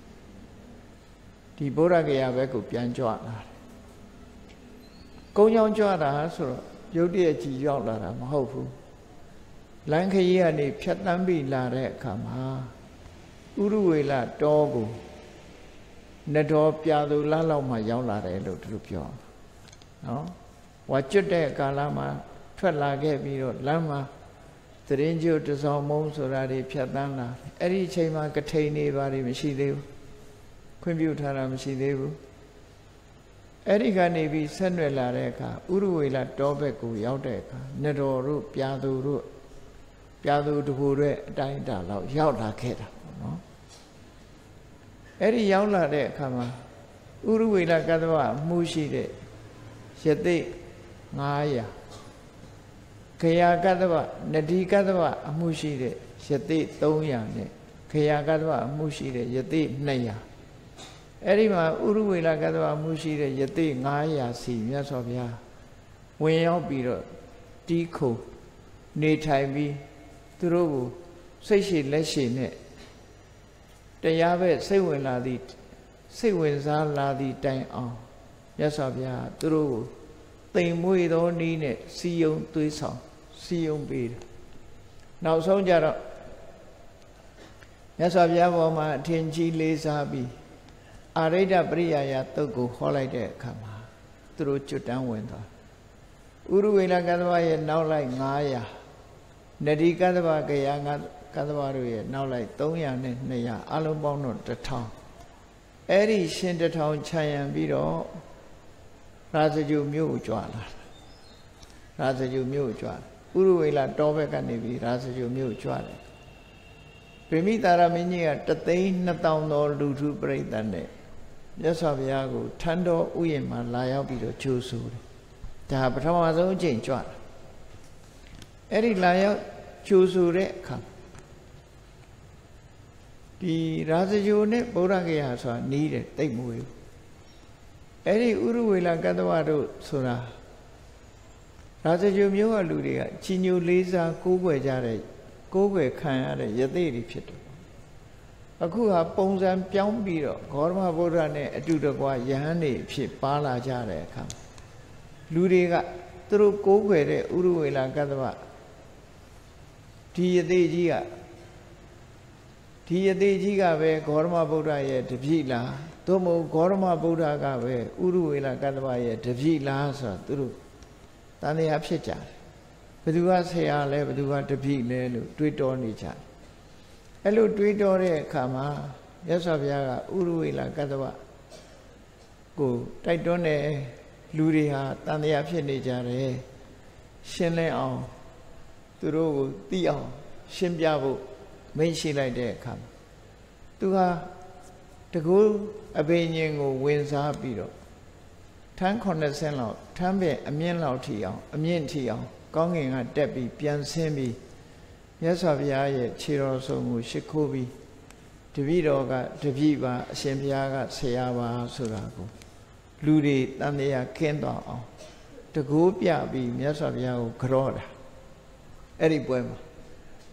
ဒီဗုဒ္ဓဂယာဘက်ကိုပြန်ကြွလာတယ်ကုန်းချောင်းကြွတာဆိုတော့ရုတ်တရက်ကြီးရောက်လာတာမဟုတ်ဘူးလမ်းခရီးကနေဖြတ်တန်းပြီးလာတဲ့အခါမှာဥရဝေလတောကိုနတော်ပြသူလားလောက်မှရောက်လာတယ်လို့သူတို့ပြောနော်ဝါကျွတ်တဲ့ကာလမှာထွက်လာခဲ့ပြီးတော့လမ်းမှာသရင်ကျုပ်တစောင်းမုံဆိုတာတွေဖြတ်တန်းလာအဲ့ဒီအချိန်မှာကထိန်နေပါတွေမရှိသေးဘူးခွင့်ပြုထားတာမရှိသေးဘူးအဲ့ဒီကနေပြီးဆက်နွယ်လာတဲ့အခါဥရဝေလတောဘက်ကိုရောက်တဲ့အခါနတော်တို့ပြသူတို့ပြသူတဘူတွေအတိုင်းအတာလောက်ရောက်လာခဲ့တာပေါ့နော်အဲ့ဒီရောက်လာတဲ့အခါမှာဥရဝေလကတ္တဝမှုရှိတဲ့ယသိ900ခရာကတ္တဝနဒီကတ္တဝအမှုရှိတဲ့ယသိ300နဲ့ခရာကတ္တဝအမှုရှိတဲ့ယသိ200အဲ့ဒီမှာဥရဝေလကတ္တဝအမှုရှိတဲ့ယသိ900စီမြတ်စွာဘုရားဝင်ရောက်ပြီးတော့တီးခုံနေထိုင်ပြီးသူတို့ကိုစိတ်ရှိလက်ရှိနဲ့တရားပဲစိတ်ဝင်လာသည့်စိတ်ဝင်စားလာသည့်တိုင်အောင်မြတ်စွာဘုရားသူတို့ကိုတိမ်မွေသောနည်းနဲ့စီယုံသွေးဆောင်စီယုံပေးတယ်နောက်ဆုံးကြတော့မြတ်စွာဘုရားပေါ်မှာအထင်ကြီးလေးစားပြီးအာရိဒပရိယာယတုတ်ကိုဟောလိုက်တဲ့အခါမှာသူတို့ကျွတ်တန်းဝင်သွားဥရဝေလကတ္တဝရဲ့နောက်လိုက်900နဒီကတ္တဝကရာကတ္တဝတို့ရဲ့နောက်လိုက်300နဲ့200အလုံးပေါင်းတော့1000အဲ့ဒီရှင်1000ခြံရံပြီးတော့ရာဇဂိုမြို့ကိုကြွလာရာဇဂိုမြို့ကိုကြွလာဥရဝေလတောဘက်ကနေပြီးရာဇဂိုမြို့ကိုကြွတယ်ဗိမိတာရမင်းကြီးက3,200,000သောလူထုပရိသတ်နဲ့မြတ်စွာဘုရားကိုထံတော်ဥယျာဉ်မှာလာရောက်ပြီးတော့ကြိုးဆိုတယ်ဒါပထမဆုံးအချိန်ကြွတာအဲ့ဒီလာရောက်ကြိုးဆိုတဲ့အခါဒီရာဇဂိုနဲ့ဗုဒ္ဓဂယာဆိုတာနီးတယ်တိတ်မွေးအဲ့ဒီဥရဝေလကတ္တဝတို့ဆိုတာရာဇဂိုမျိုးကလူတွေကကြီးညိုလေးစားကိုးကွယ်ကြတဲ့ကိုးကွယ်ခံရတဲ့ယသိတွေဖြစ်တယ်အခုဟာပုံစံပြောင်းပြီးတော့ဂေါရမဗုဒ္ဓနဲ့အတူတကွယဟန်နေဖြစ်ပါလာကြတဲ့အခါလူတွေကသူတို့ကိုးကွယ်တဲ့ဥရဝေလကတ္တဝဒီယသိကြီးကပဲဂေါရမဗုဒ္ဓရဲ့တပည့်လားသို့မဟုတ်ဂေါရမဗုဒ္ဓကပဲဥရဝေလကတ္တဝရဲ့တပည့်လားဆိုတာသူတို့တန်တရားဖြစ်ကြတယ်ဘယ်သူကဆရာလဲဘယ်သူကတပည့်လဲလို့တွေးတောနေကြတယ်အဲ့လိုတွေးတောတဲ့အခါမှာမြတ်စွာဘုရားကဥရဝေလကတ္တဝကိုတိုက်တွန်းတယ်လူတွေဟာတန်တရားဖြစ်နေကြတယ်ရှင်းလင်းအောင်သူတို့ကိုသိအောင်ရှင်းပြဖို့မိန့်ရှိလိုက်တဲ့အခါမှာသူဟာတကူအဘိညာဉ်ကိုဝင်စားပြီးတော့ထန်း80လောက်ထန်းပဲအမြင့်လောက်ထီအောင်အမြင့်ထီအောင်ကောင်းကင်ကတက်ပြီးပြန်ဆင်းပြီးမြတ်စွာဘုရားရဲ့ခြေတော်ဆုံးကိုရှိခိုးပြီးတပည့်တော်ကတပည့်ပါအရှင်ဘုရားကဆရာပါဆိုတာကိုလူတွေတန်တရားခင်းသွားအောင်တကူပြပြီးမြတ်စွာဘုရားကိုကြောတာအဲ့ဒီပွဲမှာ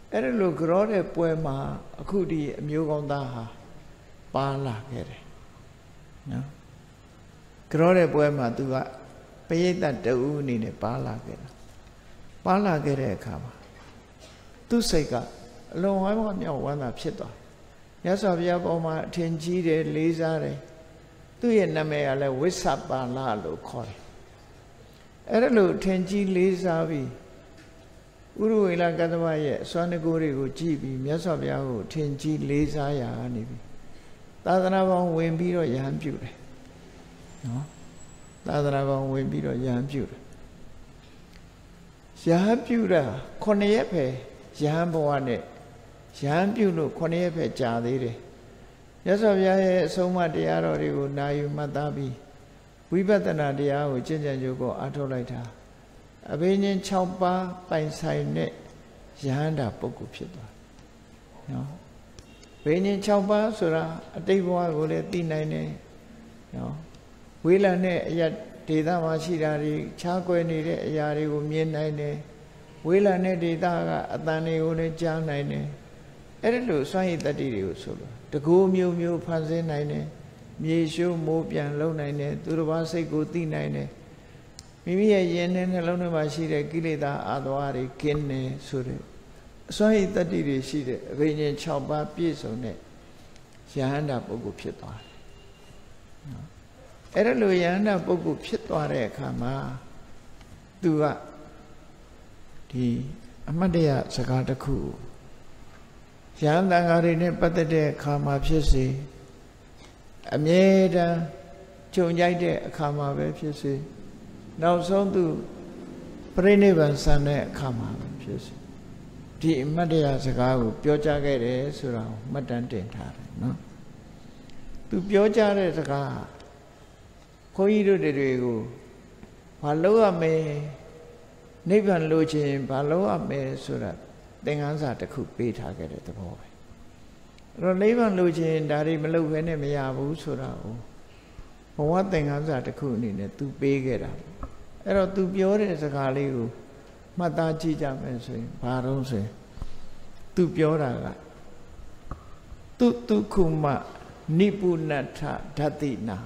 အဲ့ဒါလို့ကြောတဲ့ပွဲမှာအခုဒီအမျိုးကောင်းသားဟာပါလာခဲ့တယ်နော်ကြောတဲ့ပွဲမှာသူကပရိသတ်တဦးအနေနဲ့ပါလာခဲ့တာပါလာခဲ့တဲ့အခါမှာသူ့စိတ်ကအလွန်ဝမ်းမြောက်ဝမ်းသာဖြစ်သွားမြတ်စွာဘုရားပေါ်မှာအထင်ကြီးတယ်လေးစားတယ်သူ့ရဲ့နာမည်ကလည်းဝိသပါလလို့ခေါ်တယ်အဲ့ဒါလို့အထင်ကြီးလေးစားပြီးဥရဝေလကတ္တဝရဲ့အစွမ်းတကူတွေကိုကြည့်ပြီးမြတ်စွာဘုရားကိုအထင်ကြီးလေးစားရာနေပြီးသာသနာပေါင်းဝင်ပြီးတော့ယဟန်ပြုတယ်နော်သာသနာပေါင်းဝင်ပြီးတော့ယဟန်ပြုတယ်ယဟန်ပြုတာ9ရက်ပဲယဟန်ဘဝနဲ့ယဟန်ပြုလို့9ရက်ပဲကြာသေးတယ်မြတ်စွာဘုရားရဲ့အဆုံးအမတရားတော်တွေကိုနာယူမှတ်သားပြီးဝိပဿနာတရားကိုကျင့်ကြံကြိုးကိုအားထုတ်လိုက်တာအဘိညာဉ်6ပါးပိုင်ဆိုင်တဲ့ယဟန္တာပုဂ္ဂိုလ်ဖြစ်သွားနော်ဘိညာဉ်6ပါးဆိုတာအတိတ်ဘဝကိုလည်းသိနိုင်တယ်နော်ဝေးလံတဲ့အရာဒေသမှာရှိတာတွေခြားကွယ်နေတဲ့အရာတွေကိုမြင်နိုင်တယ်ဝေးလံတဲ့ဒေသကအတန်တွေကိုလည်းကြားနိုင်တယ်အဲ့ဒါလို့စွမ်းရည်တတ္တိတွေကိုဆိုလို့တကူမျိုးမျိုးဖန်ဆင်းနိုင်တယ်မြေရှိုးမိုးပြန်လုံနိုင်တယ်သူတစ်ပါးစိတ်ကိုသိနိုင်တယ်မိမိရဲ့ယဉ်နဲ့နှလုံးထဲမှာရှိတဲ့ကိလေသာအာသဝါတွေကင်းတယ်ဆိုတဲ့အစွမ်းရည်တတ္တိတွေရှိတဲ့အဘိညာဉ်6ပါးပြည့်စုံတဲ့ယဟန္တာပုဂ္ဂိုလ်ဖြစ်သွားတယ်နော်အဲ့ဒါလိုယဟန္တာပုဂ္ဂိုလ်ဖြစ်သွားတဲ့အခါမှာသူကဒီအမတ်တရစကားတစ်ခုယဟန်တန်ဃာတွေနဲ့ပတ်သက်တဲ့အခါမှာဖြစ်စေအမြဲတမ်းကြုံကြိုက်တဲ့အခါမှာပဲဖြစ်စေနောက်ဆုံးသူပြိဋိဘံဆန်တဲ့အခါမှာပဲဖြစ်စေဒီအမတ်တရားစကားကိုပြောကြားခဲ့တယ်ဆိုတာကိုမှတ်တမ်းတင်ထားတယ်နော်သူပြောကြားတဲ့စကားခွန်ကြီးတို့တွေကိုဘာလုပ်ရမလဲနိဗ္ဗာန်လိုချင်ဘာလုပ်ရမလဲဆိုတာသင်္ကန်းစာတစ်ခုပေးထားခဲ့တဲ့သဘောပဲအဲ့တော့နိဗ္ဗာန်လိုချင်ဒါတွေမလုပ်ဘဲနဲ့မရဘူးဆိုတာကိုဘဝသင်္ကန်းစာတစ်ခုအနေနဲ့သူပေးခဲ့တာအဲ့တော့သူပြောတဲ့စကားလေးကိုမှတ်သားကြည့်ကြမယ်ဆိုရင်ဘာတော့ဆိုရင်သူပြောတာကသူတုခုမနိပုဏ္ဏထဓတ္တိနာ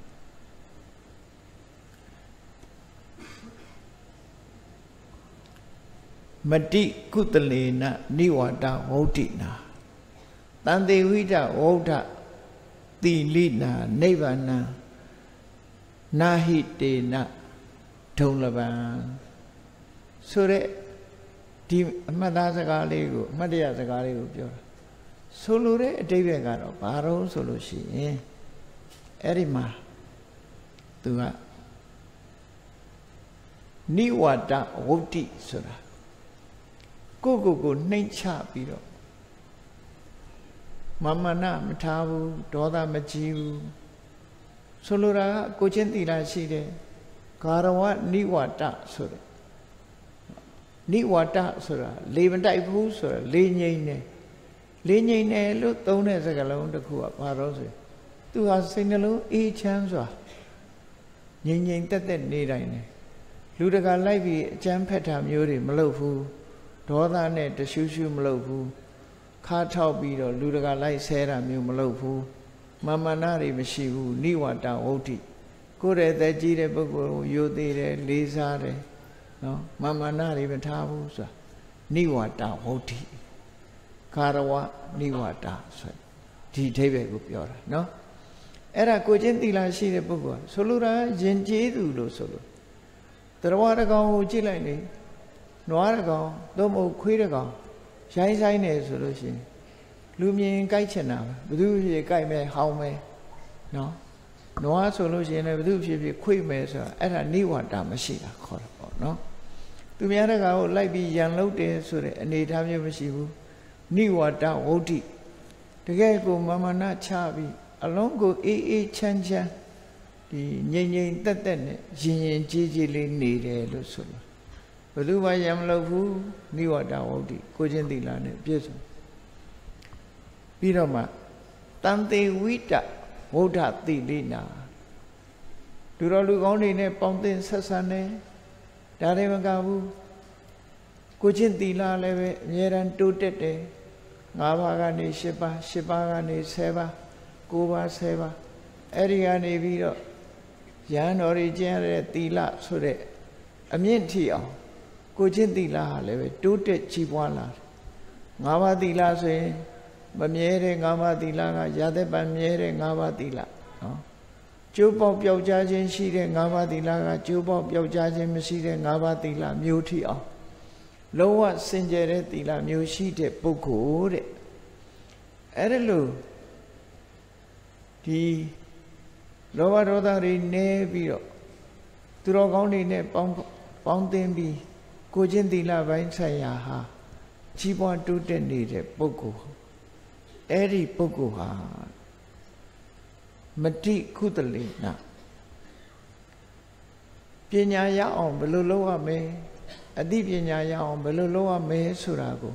မတိကုတလေနနိဝါဒဝௌတိနာတန်တေဝိဒဝௌဒတိလိနာနိဗ္ဗာနံနာဟိတေနဒုံလပံဆိုတဲ့ဒီအမှတ်သားစကားလေးကိုအမှတ်တရစကားလေးကိုပြောတာဆိုလိုတဲ့အဓိပ္ပာယ်ကတော့ဘာတော့ဆိုလို့ရှိရင်အဲ့ဒီမှာသူကနိဝါဒဝௌတိဆိုတာကိုနှိမ့်ချပြီးတော့မာမနမထားဘူးဒေါသမကြီးဘူးဆိုလိုတာကကိုချင်းသီလရှိတယ်ဂါရဝနိဝါဒဆိုတဲ့နိဝါဒဆိုတာလေမတိုက်ဘူးဆိုတာလေငိမ့်တယ်လေငိမ့်တယ်လို့သုံးတဲ့စကားလုံးတစ်ခုကဘာလို့ဆိုရင်သူဟာစိတ်နှလုံးအေးချမ်းစွာငြိမ်ငြိမ်သက်သက်နေတိုင်းတယ်လူတကာလိုက်ပြီးအကျမ်းဖက်တာမျိုးတွေမလုပ်ဘူးဒေါသနဲ့တရှုရှုမလုပ်ဘူးခါထောက်ပြီးတော့လူတကာလိုက်ဆဲတာမျိုးမလုပ်ဘူးမာမနာတွေမရှိဘူးနိဝါဒဝௌတိကိုယ်ရဲ့သက်ကြီးတဲ့ပုဂ္ဂိုလ်ကိုယိုသေးတယ်လေးစားတယ်နော်မာမနာတွေမထားဘူးဆိုတာနိဝါဒဝௌတိခါရဝနိဝါဒဆိုဒီအဓိပ္ပာယ်ကိုပြောတာနော်အဲ့ဒါကိုချင်းသီလရှိတဲ့ပုဂ္ဂိုလ်ဆိုလိုတာယဉ်ကျေးသူလို့ဆိုလို့တရားတကောင်ကိုကြည့်လိုက်လေနွားတကောင်သို့မဟုတ်ခွေးတကောင်ရိုင်းဆိုင်နေဆိုလို့ရှိရင်လူမြင်ကြိုက်ချင်တာဘယ်သူဖြစ်ကြိုက်မယ်ဟောင်းမယ်နော်နွားဆိုလို့ရှိရင်လည်းဘယ်သူဖြစ်ခွေးမယ်ဆိုတာအဲ့ဒါနိဝါဒမရှိတာခေါ်တာပေါ့နော်သူများတကောင်ကိုလိုက်ပြီးရန်လုပ်တယ်ဆိုတဲ့အနေအထားမျိုးမရှိဘူးနိဝါဒဝௌတိတကယ်ကိုမာမနာချပြီးအလုံးကိုအေးအေးချမ်းချမ်းဒီငြိမ်ငြိမ်သက်သက်နဲ့ရင်ရင်ကြည်ကြည်လေးနေတယ်လို့ဆိုလို့ဘယ်သူမှရံမလုပ်ဘူးနိဝါဒဝௌတိကိုချင်းသီလနဲ့ပြည့်စုံပြီးတော့မှတန်တေဝိတဝௌဒတိလိနာလူတော်လူကောင်းတွေနဲ့ပေါင်းသင်းဆက်ဆံတယ်ဒါတွေမကဘူးကိုချင်းသီလလည်းပဲအမြဲတမ်းတိုးတက်တယ်9ပါးကနေ10ပါး10ပါးကနေ10ပါး9ပါး10ပါးအဲ့ဒီကနေပြီးတော့ရဟန်းတော်တွေကျင့်ရတဲ့သီလဆိုတဲ့အမြင့်ထီအောင်ကိုချင်းသီလဟာလည်းပဲတိုးတက်ကြီးပွားလာတယ်9ပါးသီလဆိုရင်မမြဲတဲ့9ပါးသီလကရာသက်ပံမြဲတဲ့9ပါးသီလနော်ကျိုးပေါက်ပျောက်ကြားခြင်းရှိတဲ့9ပါးသီလကကျိုးပေါက်ပျောက်ကြားခြင်းမရှိတဲ့9ပါးသီလမျိုးထီအောင်လုံးဝစင်ကြယ်တဲ့သီလမျိုးရှိတဲ့ပုဂ္ဂိုလ်တဲ့အဲ့ဒါလို့ဒီလောဘဒေါသတွေနေပြီးတော့သူတော်ကောင်းတွေနဲ့ပေါင်းသင်းပြီးကိုချင်းသီလပိုင်းဆိုင်ရာဟာကြီးပွားတိုးတက်နေတဲ့ပုဂ္ဂိုလ်အဲ့ဒီပုဂ္ဂိုလ်ဟာမတိခုတလေနာပညာရအောင်ဘယ်လိုလုပ်ရမလဲအသိပညာရအောင်ဘယ်လိုလုပ်ရမလဲဆိုတာကို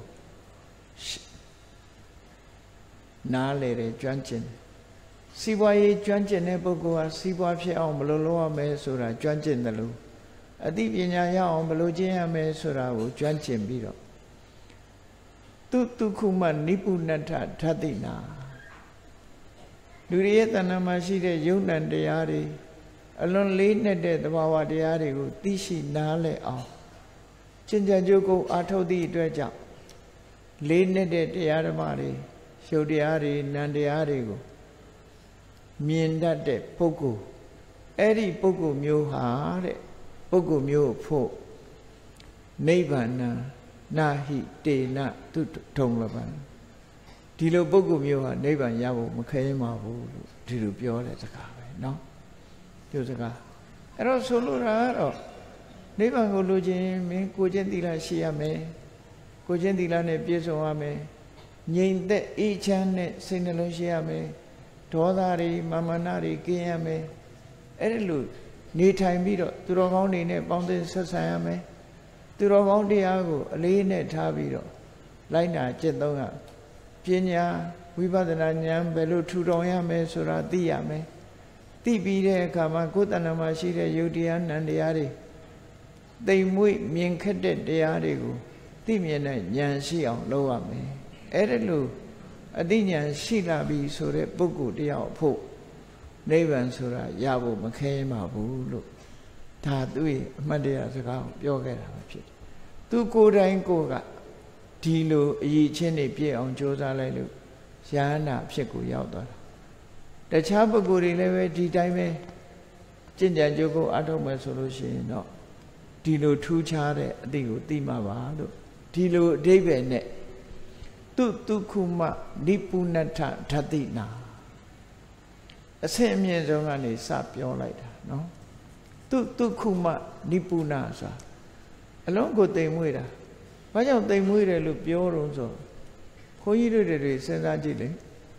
နားလေတယ်ကျွမ်းကျင်တယ်စီးပွားရေးကျွမ်းကျင်တဲ့ပုဂ္ဂိုလ်ဟာစီးပွားဖြစ်အောင်ဘယ်လိုလုပ်ရမလဲဆိုတာကျွမ်းကျင်တယ်လို့အသိပညာရအောင်ဘယ်လိုကျင့်ရမလဲဆိုတာကိုကျွမ်းကျင်ပြီးတော့တုခုမနိပုဏ္ဏထဓတ္တိနာလူတွေရဲ့တဏ္ဍာမှာရှိတဲ့ယုံနံတရားတွေအလွန်လေးနက်တဲ့သဘာဝတရားတွေကိုသိရှိနားလည်အောင်ကျင့်ကြံကြိုးကိုအားထုတ်သည့်အတွက်ကြောင့်လေးနက်တဲ့တရားဓမ္မတွေရှုပ်တရားတွေနံတရားတွေကိုမြင်တတ်တဲ့ပုဂ္ဂိုလ်အဲ့ဒီပုဂ္ဂိုလ်မျိုးဟာတဲ့ပုဂ္ဂိုလ်မျိုးဖို့နိဗ္ဗာန်နာဟိတေနသူထုံလပံဒီလိုပုဂ္ဂိုလ်မျိုးဟာနိဗ္ဗာန်ရဖို့မခဲရင်ပါဘူးလို့ဒီလိုပြောတဲ့စကားပဲเนาะဒီစကားအဲ့တော့ဆိုလိုတာကတော့နိဗ္ဗာန်ကိုလိုချင်မင်းကိုချင်းသီလရှိရမယ်ကိုချင်းသီလနဲ့ပြည့်စုံရမယ်ငြိမ်သက်အေးချမ်းတဲ့စိတ်နှလုံးရှိရမယ်ဒေါသတွေမာမနတွေကင်းရမယ်အဲ့ဒီလိုနေထိုင်ပြီးတော့သူတော်ကောင်းတွေနဲ့ပေါင်းသင်းဆက်ဆံရမယ်သူတော်ကောင်းတရားကိုအလေးနဲ့ထားပြီးတော့လိုက်နာကျင့်သုံးရပညာဝိပဿနာဉာဏ်ဘယ်လိုထူထောင်ရမယ်ဆိုတာသိရမယ်သိပြီးတဲ့အခါမှာကိုယ်တဏ္ဍာမှာရှိတဲ့ယုတ်တရားနံတရားတွေသိမ်မွေ့မြင်ခက်တဲ့တရားတွေကိုသိမြင်တဲ့ဉာဏ်ရှိအောင်လုပ်ရမယ်အဲ့ဒါလို့အသိဉာဏ်ရှိလာပြီဆိုတဲ့ပုဂ္ဂိုလ်တယောက်ဖို့နိဗ္ဗာန်ဆိုတာရဖို့မခဲရင်ပါဘူးလို့ဒါသူ့ရဲ့အမှတ်တရစကားကိုပြောခဲ့တာပဲဖြစ်တယ်သူကိုယ်တိုင်ကိုယ်ကဒီလိုအရေးချင်းတွေပြည့်အောင်ကြိုးစားလိုက်လို့ရဟနာဖြစ်ကိုရောက်သွားတာတခြားပုဂ္ဂိုလ်တွေလည်းပဲဒီတိုင်းပဲကျင့်ကြံကြိုးကိုအားထုတ်မယ်ဆိုလို့ရှိရင်တော့ဒီလိုထူးခြားတဲ့အသည့်ကိုသိမှာပါလို့ဒီလိုအဓိပ္ပာယ်နဲ့တုခုမနိပုဏ္ဏထဓတ္တိနာအဆင့်အမြင့်ဆုံးကနေစပြောလိုက်တာနော်တုခုမနိပုဏ္ဏဆိုတာအလုံးကိုသိမ်မွေးတာဘာကြောင့်သိမ်မွေးတယ်လို့ပြောတော့ဆိုခွန်ကြီးတို့တွေစဉ်းစားကြည့်လေ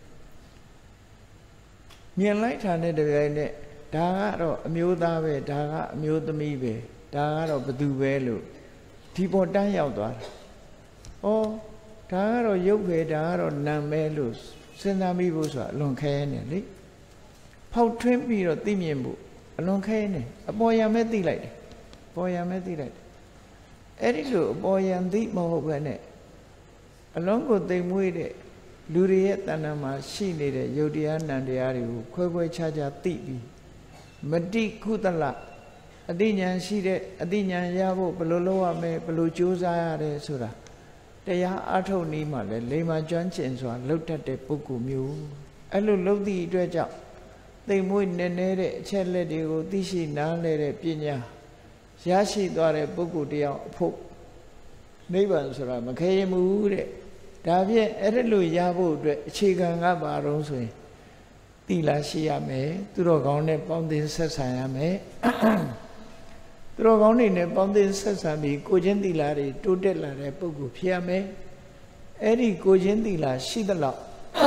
မြင်လိုက်တာနဲ့တပြိုင်နက်ဒါကတော့အမျိုးသားပဲဒါကအမျိုးသမီးပဲဒါကတော့ဘသူပဲလို့ဒီပေါ်တန်းရောက်သွားတာဩဒါကတော့ရုပ်ပဲဒါကတော့နာမ်ပဲလို့စဉ်းစားမိဖို့ဆိုတာအလွန်ခဲနေလေဖောက်ထွင်းပြီးတော့သိမြင်ဖို့အလွန်ခဲနေအပေါ်ယံမဲ့သိလိုက်တယ်ပေါ်ယံမဲ့သိလိုက်တယ်အဲ့ဒီလိုအပေါ်ယံသိမဟုတ်ဘဲနဲ့အလုံးကိုသိမ်မွေးတဲ့လူတွေရဲ့တဏ္ဍာမှာရှိနေတဲ့ယုတ်တရားနံတရားတွေကိုခွဲခြားခြားသိပြီးမတိခုတလအသိဉာဏ်ရှိတဲ့အသိဉာဏ်ရဖို့ဘယ်လိုလုပ်ရမလဲဘယ်လိုကြိုးစားရတယ်ဆိုတာတရားအထုတ်နည်းမှလည်းလိမ္မာကျွမ်းကျင်စွာလှုပ်တတ်တဲ့ပုဂ္ဂိုလ်မျိုးအဲ့လိုလှုပ်သည့်အတွက်ကြောင့်သိမ်မွေးနေနေတဲ့အချက်လက်တွေကိုသိရှိနားလည်တဲ့ပညာရရှိသွားတဲ့ပုဂ္ဂိုလ်တယောက်အဖို့နိဗ္ဗာန်ဆိုတာမခဲရင်ဘူးတဲ့ဒါဖြင့်အဲ့ဒါလို့ရဖို့အတွက်အခြေခံကဘာတော့ဆိုရင်သီလရှိရမယ်သူတော်ကောင်းနဲ့ပေါင်းသင်းဆက်ဆံရမယ်သူတော်ကောင်းတွေနဲ့ပေါင်းသင်းဆက်ဆံပြီးကိုချင်းသီလတွေတိုးတက်လာတဲ့ပုဂ္ဂိုလ်ဖြစ်ရမယ်အဲ့ဒီကိုချင်းသီလရှိသလောက်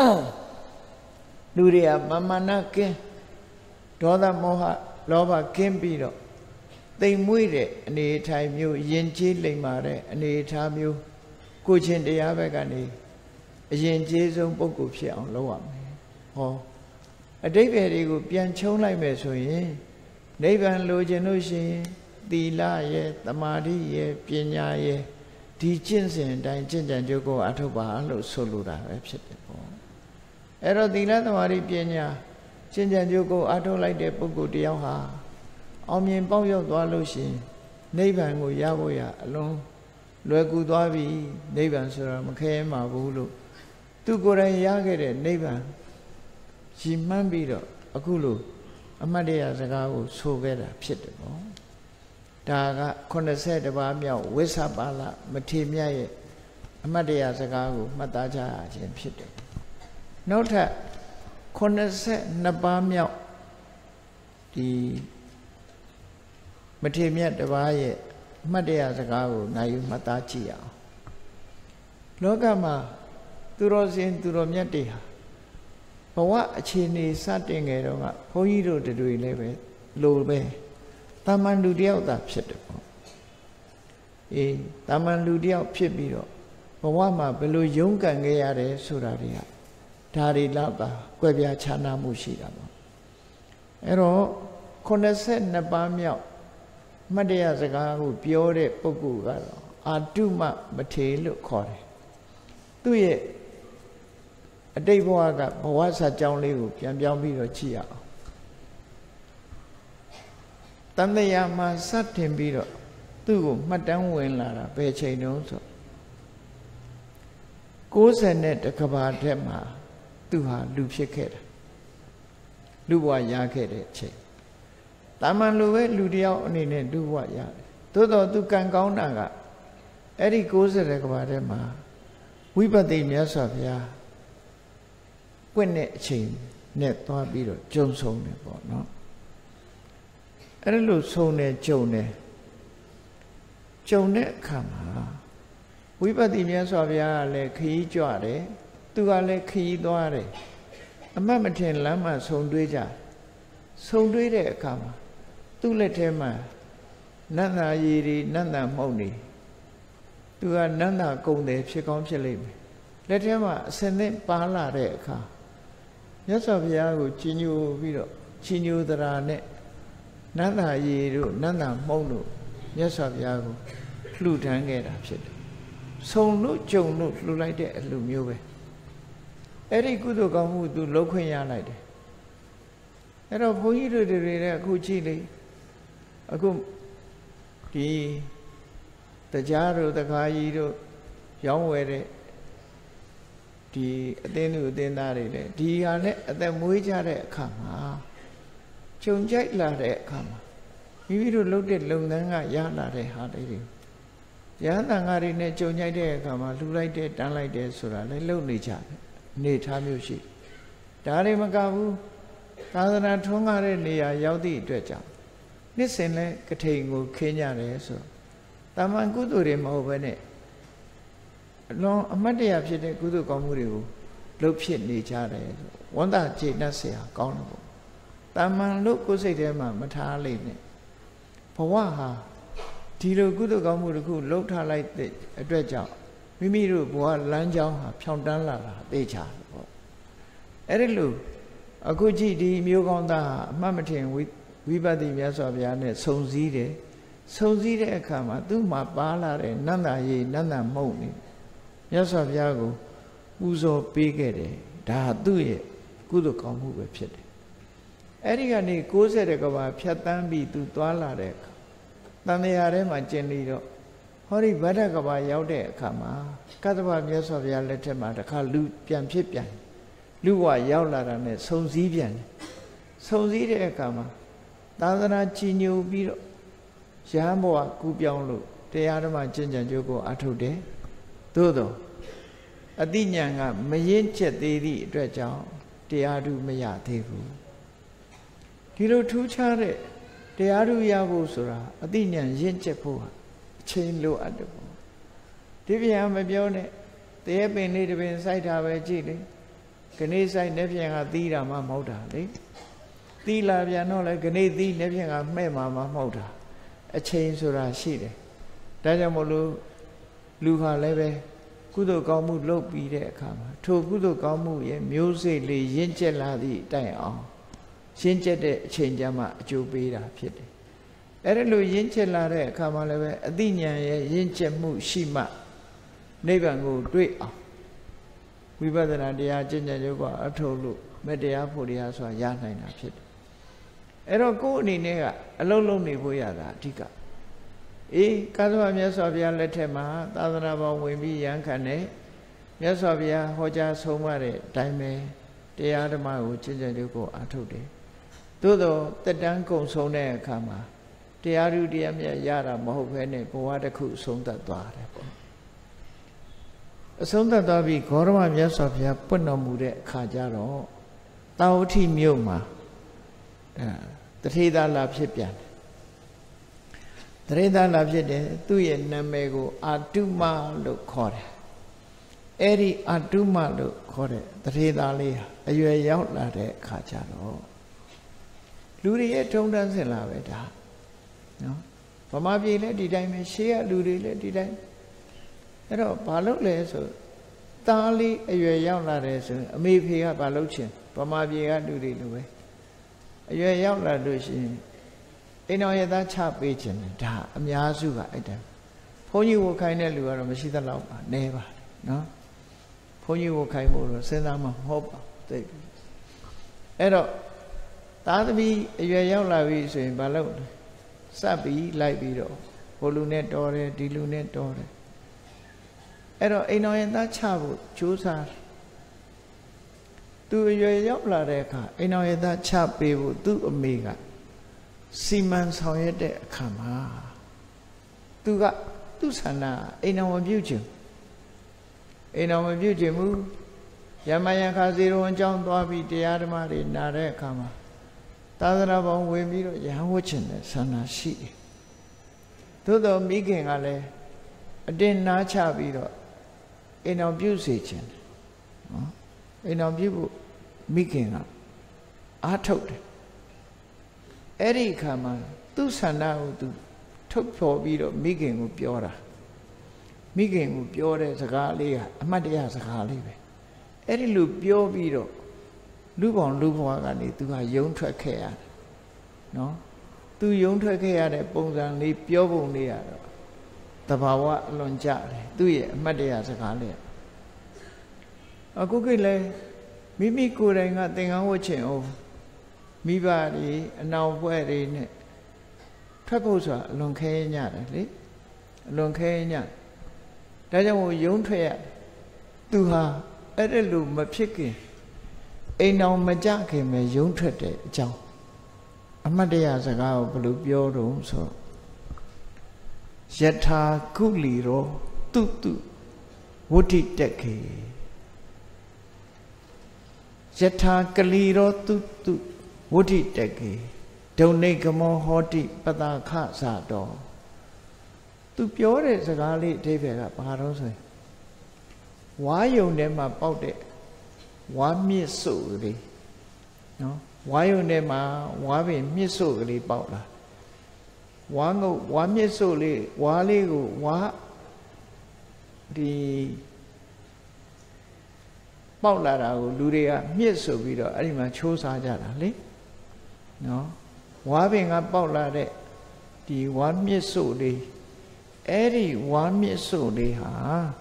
လူတွေကမာနကင်းဒေါသမောဟလောဘကင်းပြီးတော့သိမ်မွေ့တဲ့အနေအထိုင်မျိုးယဉ်ကျေးလိမ္မာတဲ့အနေအထားမျိုးကိုချင်းတရားဘက်ကနေအရင်ကျေးဆုံးပုဂ္ဂိုလ်ဖြစ်အောင်လုပ်ရမယ်ဟောအတိတ်ပဲတွေကိုပြန်ချုံးလိုက်မယ်ဆိုရင်နိဗ္ဗာန်လိုချင်လို့ရှိရင်သီလရဲ့တမာတိရဲ့ပညာရဲ့ဒီကျင့်စဉ်အတိုင်းကျင့်ကြံကြိုးကိုအထောက်ပါလို့ဆိုလိုတာပဲဖြစ်တယ်ပေါ့အဲ့တော့သီလသမာဓိပညာကျင့်ကြံကြိုးကိုအထောက်လိုက်တဲ့ပုဂ္ဂိုလ်တယောက်ဟာအောင်မြင်ပေါက်ရောက်သွားလို့ရှိရင်နိဗ္ဗာန်ကိုရဖို့ရအလုံးလွယ်ကူသွားပြီနိဗ္ဗာန်ဆိုတာမခဲမှာဘူးလို့သူကိုယ်တိုင်ရခဲ့တဲ့နိဗ္ဗာန်ရည်မှန်းပြီးတော့အခုလိုအမတ်တရားစကားကိုဆိုခဲ့တာဖြစ်တယ်ပေါ့ဒါက80ပါးမြောက်ဝိသပါဠမထေမြတ်ရဲ့အမတ်တရားစကားကိုမှတ်သားကြရခြင်းဖြစ်တယ်နောက်ထပ်82ပါးမြောက်ဒီမထေမြတ်တစ်ပါးရဲ့အမတ်တရားစကားကိုနိုင်ယူမှတ်သားကြည့်အောင်လောကမှာသူတော်စင်သူတော်မြတ်တွေဟာဘဝအခြေအနေစတင်ခဲ့တော့ကဘုန်းကြီးတို့တွေလည်းပဲလိုပဲတာမန်လူတယောက်သာဖြစ်တယ်ပေါ့အေးတာမန်လူတယောက်ဖြစ်ပြီးတော့ဘဝမှာဘယ်လိုရုန်းကန်ခဲ့ရတယ်ဆိုတာတွေကဒါတွေတော့ကွဲပြားခြားနားမှုရှိတာပေါ့အဲ့တော့82ပါးမြောက်မတ်တရားစကားကိုပြောတဲ့ပုဂ္ဂိုလ်ကတော့အာတုမမထေလို့ခေါ်တယ်သူ့ရဲ့အတိတ်ဘဝကဘဝစာကြောင်းလေးကိုပြန်ပြောင်းပြီးတော့ကြည့်ရအောင်တန်တရားမှာစတင်ပြီးတော့သူ့ကိုမှတ်တမ်းဝင်လာတာဘယ်ချိန်တုန်းဆို90နဲ့တကဘာထက်မှာသူဟာလူဖြစ်ခဲ့တာလူဘဝရခဲ့တဲ့အချိန်တာမန်လူပဲလူတယောက်အနေနဲ့လူဘဝရတယ်သို့တော့သူကံကောင်းတာကအဲ့ဒီ90တဲ့ကဘာထဲမှာဝိပဿနာမြတ်စွာဘုရားပွင့်တဲ့အချိန်နဲ့သွားပြီးတော့ကြုံဆုံးတယ်ပေါ့နော်အဲ့ဒါလို့ဆုံးတယ်ကြုံတဲ့အခါမှာဝိပဿနာမြတ်စွာဘုရားကလည်းခရီးကြွတယ်သူကလည်းခရီးသွားတယ်အမှတ်မထင်လမ်းမှာဆုံတွေ့ကြဆုံတွေ့တဲ့အခါမှာသူ့လက်ထဲမှာနန္ဒာရည်တွေနန္ဒာမှုန့်နေသူကနန္ဒာကုံတယ်ဖြစ်ကောင်းဖြစ်လိမ့်မယ်လက်ထဲမှာအစင်သင့်ပါလာတဲ့အခါမြတ်စွာဘုရားကိုကြီးညိုပြီးတော့ကြီးညိုသရာနဲ့နန္ဒာရည်တို့နန္ဒာမှုန့်တို့မြတ်စွာဘုရားကိုလှူဒန်းခဲ့တာဖြစ်တယ်ဆုံလို့ကြုံလို့လှူလိုက်တဲ့အလှမျိုးပဲအဲ့ဒီကုသိုလ်ကောင်းမှုသူလုပ်ခွင့်ရလိုက်တယ်အဲ့တော့ဘုန်းကြီးတို့တွေလည်းအခုကြည့်လေအခုဒီတရားတို့တခါကြီးတို့ရောင်းဝယ်တဲ့ဒီအသင်းသူအသင်းသားတွေလည်းဒီဟာနဲ့အသက်မွေးကြတဲ့အခါမှာခြုံကြိုက်လာတဲ့အခါမှာမိမိတို့လုပ်တဲ့လုပ်ငန်းကရလာတဲ့ဟာလေးတွေရဟန်းတန်ဃာတွေနဲ့ကြုံကြိုက်တဲ့အခါမှာလှူလိုက်တဲ့တန်းလိုက်တဲ့ဆိုတာလည်းလုပ်နေကြတယ်အနေထားမျိုးရှိဒါတွေမကဘူးသာသနာထွန်းကားတဲ့နေရာရောက်သည့်အတွက်ကြောင့်နှစ်စဉ်လဲကထိန်ကိုခင်းကြတယ်ဆိုတာမန်ကုသိုလ်တွေမဟုတ်ဘဲနဲ့အလွန်အမတ်တရားဖြစ်တဲ့ကုသိုလ်ကောင်းမှုတွေကိုလုပ်ဖြစ်နေကြတယ်ဝန္တာကျေနပ်เสียကောင်းတယ်ပေါ့တာမန်လို့ကိုယ်စိတ်ထဲမှာမထားလိုက်နဲ့ဘဝဟာဒီလိုကုသိုလ်ကောင်းမှုတစ်ခုလုပ်ထားလိုက်တဲ့အတွက်ကြောင့်မိမိတို့ဘဝလမ်းကြောင်းဟာဖြောင့်တန်းလာတာသိချတယ်ပေါ့အဲ့ဒီလိုအခုကြည့်ဒီမျိုးကောင်းသားဟာအမှတ်မထင်ဝိပဿနာမြတ်စွာဘုရားနဲ့ဆုံစည်းတယ်ဆုံစည်းတဲ့အခါမှာသူ့မှာပါလာတဲ့နန္ဒာရည်နန္ဒာမှုန့်နေမြတ်စွာဘုရားကိုပူဇော်ပေးခဲ့တယ်ဒါသူ့ရဲ့ကုသိုလ်ကောင်းမှုပဲဖြစ်တယ်အဲ့ဒီကနေ60ကဘာဖြတ်တန်းပြီးသူသွားလာတဲ့အခါတန်တရားထဲမှာကျင်နေတော့ဟောဒီဗဒ္ဒကဘာရောက်တဲ့အခါမှာကတ္တဗမြတ်စွာဘုရားလက်ထက်မှာတခါလူပြန်ဖြစ်ပြန်လူဘဝရောက်လာတာနဲ့ဆုံစည်းပြန်တယ်ဆုံစည်းတဲ့အခါမှာသာသနာကြည်ညိုပြီးတော့ရဟန်းဘဝကူးပြောင်းလို့တရားဓမ္မကျင့်ကြံကြိုးကိုအထုတ်တယ်သို့တော့အတိညာဏ်ကမရင်ကျက်သေးသည့်အတွက်ကြောင့်တရားဓုမရသေးဘူးဒီလိုထူးခြားတဲ့တရားဓုရဖို့ဆိုတာအတိညာဏ်ရင်ကျက်ဖို့ဟာအချိန်လိုအပ်တယ်ပေါ့ဒီပြန်မပြောနဲ့တရေပင်လေးတစ်ပင်စိုက်တာပဲကြည့်လေခဏစိုက်နေပြန်ကသီးတာမှမဟုတ်တာလေသီးလာပြန်တော့လေခဏသီးနေပြန်ကမှဲ့မှာမှမဟုတ်တာအချိန်ဆိုတာရှိတယ်ဒါကြောင့်မို့လို့လူဟာလည်းပဲကုသိုလ်ကောင်းမှုလုပ်ပြီးတဲ့အခါမှာထိုကုသိုလ်ကောင်းမှုရဲ့မျိုးစေ့လေးရင့်ကျက်လာသည့်တိုင်အောင်ရင့်ကျက်တဲ့အချိန်ကျမှအကျိုးပေးတာဖြစ်တယ်အဲ့ဒါလို့ရင့်ကျက်လာတဲ့အခါမှာလည်းပဲအသိဉာဏ်ရဲ့ရင့်ကျက်မှုရှိမှနိဗ္ဗာန်ကိုတွေ့အောင်ဝိပဿနာတရားကျင့်ကြံရုပ်ကအထုတ်လို့မဲ့တရားဖို့တရားဆိုတာရနိုင်တာဖြစ်တယ်အဲ့တော့ကိုယ်အနေနဲ့ကအလုံးလုံးနေဖို့ရတာအဓိကကာသဝမြတ်စွာဘုရားလက်ထက်မှာသာသနာပေါင်းဝင်ပြီးရန်ခံတယ်မြတ်စွာဘုရားဟောကြားဆုံးမတဲ့အတိုင်းပဲတရားဓမ္မကိုကျင့်ကြံရုပ်ကိုအထုတ်တယ်သို့တော့တက်တန်းကုံဆုံးတဲ့အခါမှာတရားဓုတရားမြတ်ရတာမဟုတ်ဘဲနဲ့ဘဝတစ်ခုအဆုံးသတ်သွားတယ်ပေါ့အဆုံးသတ်သွားပြီးဂေါရမမြတ်စွာဘုရားပွင့်တော်မူတဲ့အခါကျတော့တာဝတိမြို့မှာတထေသာလာဖြစ်ပြန်တယ်တထေသာလာဖြစ်တယ်သူ့ရဲ့နာမည်ကိုအာတုမလို့ခေါ်တယ်အဲ့ဒီအာတုမလို့ခေါ်တဲ့တထေသာလေးဟာအရွယ်ရောက်လာတဲ့အခါကျတော့လူတွေရဲ့ထုံတန်းစင်လာပဲဒါနော်ဗမာပြည်လည်းဒီတိုင်းပဲရှေးကလူတွေလည်းဒီတိုင်းအဲ့တော့ဘာလုပ်လဲဆိုသားလေးအရွယ်ရောက်လာတယ်ဆိုရင်အမေဖေကဘာလုပ်ချင်ဗမာပြည်ကလူတွေလိုပဲအရွယ်ရောက်လာလို့ရှိရင်အိမ်တော်ရဲ့သားချပေးချင်တယ်ဒါအများစုကအဲ့တည်းဘုန်းကြီးဝခိုင်းတဲ့လူကတော့မရှိသလောက်ပါနဲပါနော်ဘုန်းကြီးဝခိုင်းဖို့တော့စဉ်းစားမှမဟုတ်ပါသိပြီအဲ့တော့သားသမီးအရွယ်ရောက်လာပြီဆိုရင်ဘာလုပ်လဲစပ်ပြီးလိုက်ပြီးတော့ဟိုလူနဲ့တော်တယ်ဒီလူနဲ့တော်တယ်အဲ့တော့အိမ်တော်ရင်သားချဖို့ကြိုးစားသူအရွယ်ရောက်လာတဲ့အခါအိမ်တော်ရင်သားချပေးဖို့သူ့အမေကစီမံဆောင်ရွက်တဲ့အခါမှာသူကသူ့ဆန္ဒအိမ်တော်မပြုတ်ချင်အိမ်တော်မပြုတ်ချင်ဘူးရမယခါဇေရဝံကျောင်းသွားပြီးတရားဓမ္မတွေနာတဲ့အခါမှာသာသနာပေါင်းဝင်ပြီးတော့ရဟန်းဝတ်ချင်တဲ့ဆန္ဒရှိတယ်သို့တော်မိခင်ကလည်းအတင်းနားချပြီးတော့အိမ်တော်ပြုစေချင်တယ်နော်အိမ်တော်ပြုဖို့မိခင်ကအားထုတ်တယ်အဲ့ဒီအခါမှာသူ့ဆန္ဒကိုသူထုတ်ဖော်ပြီးတော့မိခင်ကိုပြောတာမိခင်ကိုပြောတဲ့စကားလေးကအမှတ်တရစကားလေးပဲအဲ့ဒီလိုပြောပြီးတော့လူပေါင်းလူဘဝကနေသူကယုံထွက်ခဲ့ရတယ်နော်သူယုံထွက်ခဲ့ရတဲ့ပုံစံလေးပြောပုံလေးရတော့တဘာဝအလွန်ကြတယ်သူ့ရဲ့အမှတ်တရစကားလေးအခုကိလည်းမိမိကိုယ်တိုင်ကသင်္ကန်းဝတ်ချင်အောင်မိဘတွေအနောင်ဖွဲ့တွေနဲ့ထွက်ဖို့ဆိုတာအလွန်ခဲညတယ်လေအလွန်ခဲညဒါကြောင့်မို့ယုံထွက်ရသူဟာအဲ့ဒါလိုမဖြစ်ခင်အိမ်တော်မကြခင်ပဲယုံထွက်တဲ့အကြောင်းအမှတ်တရစကားကိုဘယ်လိုပြောတော့ဆိုယထာကုလီရောတုတုဝဋ္ဌိတက်ခေယထာကလီရောတုတုဝဋ္ဌိတက်ခေဒုံနေကမောဟောတိပတာခဇာတော်သူပြောတဲ့စကားလေးအဓိပ္ပာယ်ကဘာတော့ဆိုရင်ဝါယုံထဲမှာပေါက်တဲ့ဝါမြစ်စုပ်ကလေးနော်ဝါယုံထဲမှာဝါပင်မြစ်စုပ်ကလေးပေါက်လာဝါငုတ်ဝါမြစ်စုပ်လေးဝါလေးကိုဝါဒီပေါက်လာတာကိုလူတွေကမြစ်ဆိုပြီးတော့အဲ့ဒီမှာချိုးစားကြတာလေနော်ဝါပင်ကပေါက်လာတဲ့ဒီဝါမြစ်စုပ်လေးအဲ့ဒီဝါမြစ်စုပ်လေးဟာ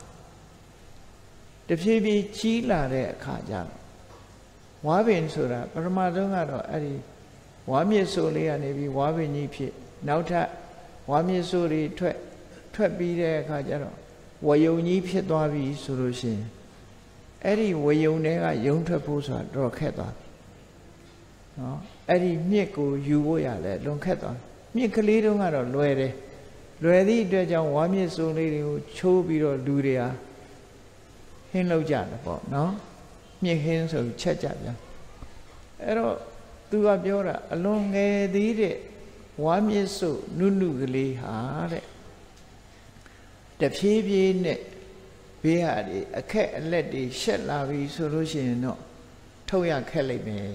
တဖြည်းဖြည်းကြီးလာတဲ့အခါကျတော့ဝါပင်ဆိုတာပထမဆုံးကတော့အဲ့ဒီဝါမြစ်ဆိုလေးကနေပြီးဝါပင်ကြီးဖြစ်နောက်ထပ်ဝါမြစ်ဆိုတွေထွက်ပြီးတဲ့အခါကျတော့ဝယုံကြီးဖြစ်သွားပြီဆိုလို့ရှိရင်အဲ့ဒီဝယုံတွေကယုံထွက်ဖို့ဆိုတာတော့ခက်သွားပြီနော်အဲ့ဒီမြစ်ကိုယူဖို့ရလဲလွန်ခက်သွားမြစ်ကလေးတုန်းကတော့လွယ်တယ်လွယ်သည့်အတွက်ကြောင့်ဝါမြစ်ဆိုလေးတွေကိုချိုးပြီးတော့လူတွေဟာဟင်းလောက်ကြတယ်ပေါ့နော်မြစ်ဟင်းဆိုချက်ကြပြန်အဲ့တော့သူကပြောတာအလွန်ငယ်သေးတဲ့ဝါမြစ်စုနုနုကလေးဟာတဲ့တဖြည်းဖြည်းနဲ့ဘေးဟာဒီအခက်အလက်တွေရှက်လာပြီဆိုလို့ရှိရင်တော့ထုတ်ရခက်လိုက်မယ်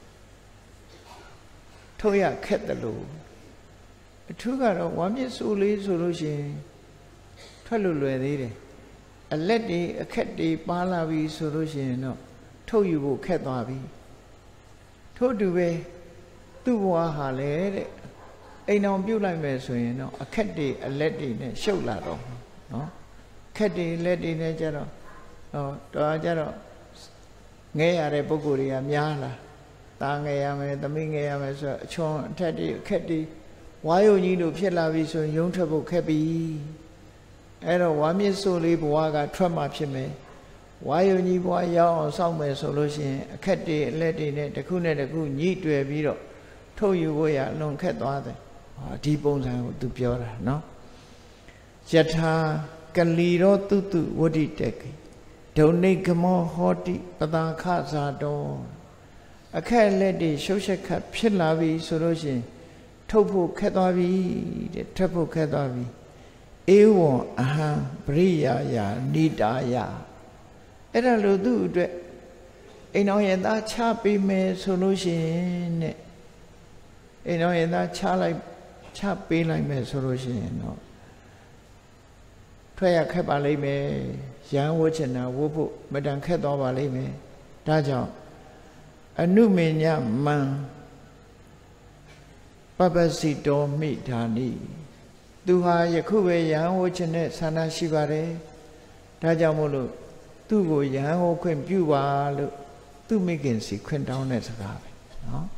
ထုတ်ရခက်တယ်လို့အထူးကတော့ဝါမြစ်စုလေးဆိုလို့ရှိရင်ထွက်လို့လွယ်သေးတယ်အလက်တွေအခက်တွေပါလာပြီဆိုလို့ရှိရင်တော့ထုတ်ယူဖို့ခက်သွားပြီထို့တူပဲသူ့ဘဝဟာလေတဲ့အိမ်အောင်ပြုတ်လိုက်မယ်ဆိုရင်တော့အခက်တွေအလက်တွေနဲ့ရှုပ်လာတော့နော်ခခက်တွေလက်တွေနဲ့ကြတော့တော်ကြတော့ငဲရတဲ့ပုဂ္ဂိုလ်တွေကများလာတာငဲရမယ်သမီးငဲရမယ်ဆိုတော့အချွန်အထက်တွေခက်တွေဝါယုံကြီးလို့ဖြစ်လာပြီဆိုရင်ရုံးထွက်ဖို့ခက်ပြီအဲ့တော့ဝါမြစ်စိုးလေးဘဝကထွက်မှဖြစ်မယ်ဝါယုံကြီးဘဝရောက်အောင်စောင့်မယ်ဆိုလို့ရှိရင်အခက်တွေအလက်တွေနဲ့တစ်ခုနဲ့တစ်ခုညှိတွယ်ပြီးတော့ထုတ်ယူဖို့ရအလွန်ခက်သွားတယ်ဒီပုံစံကိုသူပြောတာနော်ယထာကလီရောတုတုဝဋ္ဌိတေကိဒုံနိဂမောဟောတိပတာခဇာတောအခက်လက်တွေရှုပ်ရှက်ခတ်ဖြစ်လာပြီဆိုလို့ရှိရင်ထုတ်ဖို့ခက်သွားပြီတဲ့ထွက်ဖို့ခက်သွားပြီဧဝံအဟံပရိယာယာနိတာယအဲ့ဒါလို့သူ့အတွက်အိမ်တော်ရဲ့သားချပေးမယ်ဆိုလို့ရှိရင်တဲ့အိမ်တော်ရဲ့သားချပေးလိုက်မယ်ဆိုလို့ရှိရင်တော့ထွက်ရခက်ပါလိမ့်မယ်ရန်ဝှချင်တာဝှဖို့မတန်ခက်သွားပါလိမ့်မယ်ဒါကြောင့်အနုမေညမံပပစီတောမိဓာနိသူဟာယခုပဲရဟန်းဟောခြင်းနဲ့ဆန္ဒရှိပါတယ်ဒါကြောင့်မို့လို့သူ့ကိုရဟန်းဟောခွင့်ပြုပါလို့သူ့မိခင်စီခွင့်တောင်းတဲ့စကားပဲနော်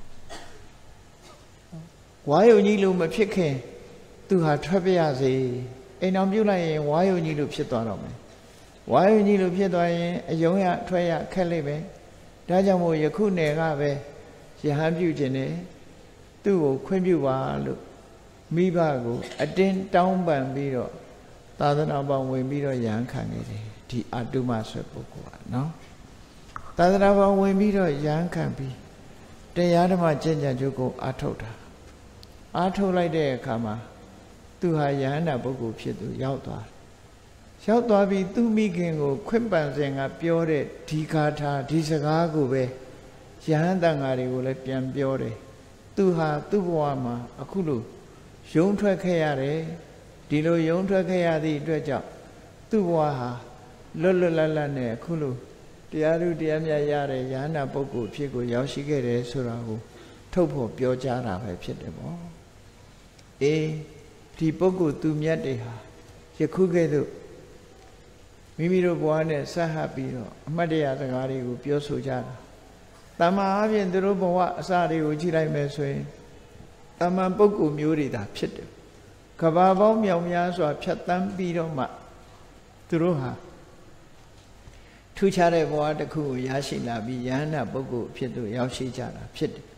ဝါယုံကြီးလို့မဖြစ်ခင်သူဟာထွက်ပြရစေအိမ်အောင်ပြုလိုက်ရင်ဝါယုံကြီးလို့ဖြစ်သွားတော့မယ်ဝါယုံကြီးလို့ဖြစ်သွားရင်အယုံရထွက်ရခက်လိမ့်မယ်ဒါကြောင့်မို့ယခုနယ်ကပဲရဟန်းပြုခြင်းနဲ့သူ့ကိုခွင့်ပြုပါလို့မိဘကိုအတင်းတောင်းပန်ပြီးတော့သာသနာ့ဘောင်ဝင်ပြီးတော့ရဟန်းခံနေတယ်ဒီအတုမဆွဲပုဂ္ဂိုလ်ကနော်သာသနာ့ဘောင်ဝင်ပြီးတော့ရဟန်းခံပြီးတရားဓမ္မကျင့်ကြံကြုတ်ကိုအားထုတ်တာအားထုတ်လိုက်တဲ့အခါမှာသူဟာယဟန္တာပုဂ္ဂိုလ်ဖြစ်သူရောက်သွားပြီးသူမိခင်ကိုခွင့်ပန်စဉ်ကပြောတဲ့ဒီဂါထာဒီစကားကိုပဲယဟန်တန်ဃာတွေကိုလည်းပြန်ပြောတယ်သူဟာသူ့ဘဝမှာအခုလိုယုံထွက်ခဲ့ရတယ်ဒီလိုယုံထွက်ခဲ့ရသည့်အတွက်ကြောင့်သူ့ဘဝဟာလွတ်လွတ်လပ်လပ်နဲ့အခုလိုတရားဓုတရားမြတ်ရတဲ့ယဟန္တာပုဂ္ဂိုလ်ဖြစ်ကိုရောက်ရှိခဲ့တယ်ဆိုတာကိုထုတ်ဖို့ပြောကြားတာပဲဖြစ်တယ်ပေါ့အေးဒီပုဂ္ဂိုလ်သူမြတ်တွေဟာယခုကဲ့သို့မိမိတို့ဘဝနဲ့ဆက်ဟပ်ပြီးတော့အမှတ်တရစကားတွေကိုပြောဆိုကြတာတမ္မာအပြင်သူတို့ဘဝအစတွေကိုကြည့်လိုက်မယ်ဆိုရင်တမ္မာပုဂ္ဂိုလ်မျိုးတွေသာဖြစ်တယ်ကဘာပေါင်းမြောင်များစွာဖြတ်တန်းပြီးတော့မှသူတို့ဟာထူးခြားတဲ့ဘဝတစ်ခုကိုရရှိလာပြီးယဟန္တာပုဂ္ဂိုလ်ဖြစ်သူရောက်ရှိကြတာဖြစ်တယ်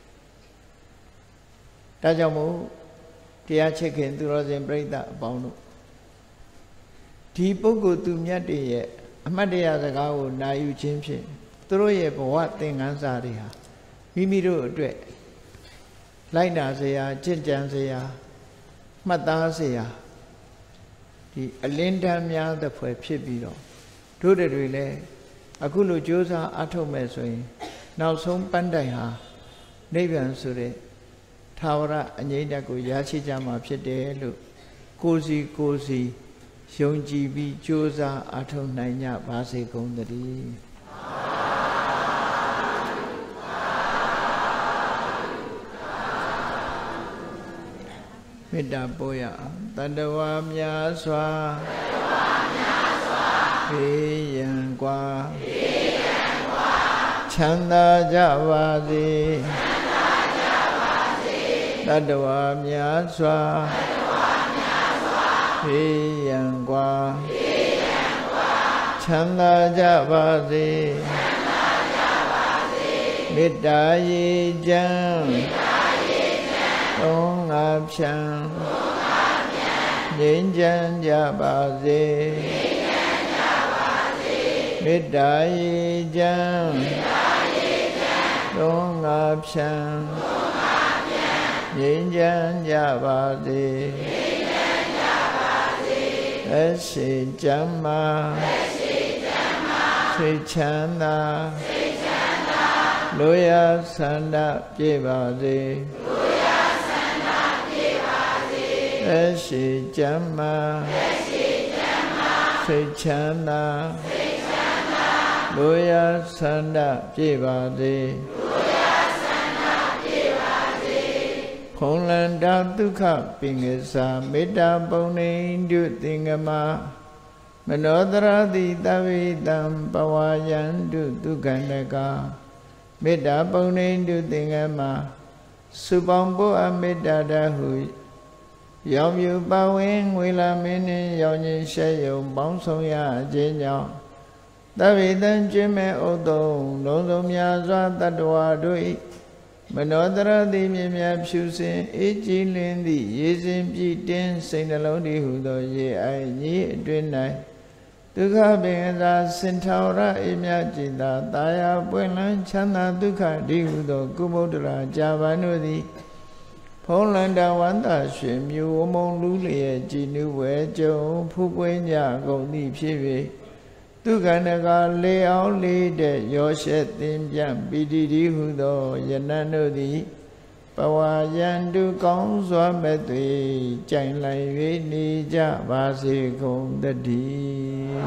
ဒါကြောင့်မို့တရားချစ်ခင်သူတော်စင်ပြိဿအပေါင်းတို့ဒီပုဂ္ဂိုလ်သူမြတ်တွေရဲ့အမှတ်တရစကားကိုနာယူခြင်းဖြင့်သူတို့ရဲ့ဘဝသင်ခန်းစာတွေဟာမိမိတို့အတွက်လိုက်နာစရာကြင်ကြံစရာမှတ်သားစရာဒီအလင်းတန်းများသဖွယ်ဖြစ်ပြီးတော့တို့တွေလည်းအခုလိုကြိုးစားအထုတ်မဲ့ဆိုရင်နောက်ဆုံးပန်းတိုင်ဟာနိဗ္ဗာန်ဆိုတဲ့ထာဝရအငြိမ့်တက်ကိုရရှိကြမှာဖြစ်တယ်လို့ကိုယ်စီယုံကြည်ပြီးကြိုးစားအထောက်နိုင်ကြပါစေကုန်သတည်းမေတ္တာပို့ရအောင်တတ္တဝါများစွာဘေးရန်กว่าချမ်းသာကြပါစေတတ္တဝါများစွာဘေးရန်กว่าချမ်းသာကြပါစေမေတ္တာရေချမ်းသုံးငါဖြံငြိမ်းချမ်းကြပါစေမေတ္တာရေချမ်းသုံးငါဖြံငြိမ်းချမ်းကြပါစေသက်ရှိကျမ်းမာစိတ်ချမ်းသာလိုရာဆန္ဒပြည့်ပါစေသက်ရှိကျမ်းမာစိတ်ချမ်းသာလိုရာဆန္ဒပြည့်ပါစေဖုံလန္တာဒုက္ခပင်္ဂစာမေတ္တာပုံနေတုသင်္ကမมโนตรติตวิตัมปวายันตุทุกขันตกาเมตตาปุณณตุติงกมาสุปองปุอเมตตาดาหุယောင်မြူပဝင်းဝေလာမင်းနှင့်ရောင်ကြီးရှဲယုံပေါင်းဆောင်ရခြင်းကြောင့်တဗ္ဗေတံကျွင်းမဲ့ဥတုံလုံးစုံများစွာတတ္တဝါတို့၏မနောတရတိမြင်မြဖြူစင်အေးကြည်လင်းသည့်ရေစင်ပြည့်တင်းစိတ်နှလုံးတည်းဟူသောရေအိုင်ကြီးအတွင်း၌ဒုက္ခပင်သာစင်ထောရအေးမြကြည်သာတာယာပွင့်လန်းချမ်းသာဒုက္ခတည်းဟူသောကုမုဒ္ဒရာကြာပန်တို့သည်ဖုံးလန္တဝန္တာရွှေမြူဝမုံလူလျက်ကြည်နုဝဲကြုံဖူးပွင့်ကြကုန်သည့်ဖြစ်၍ဒုက္ခနကလေအောင်လေးတဲ့ရောရှက်သင်ပြန့်ပီတိတိဟုသောယနံတို့သည်ပဝါယံတုကောင်းစွာမဲ့သွေကြိုင်လိုက်၍နေကြပါစေကုန်တည်း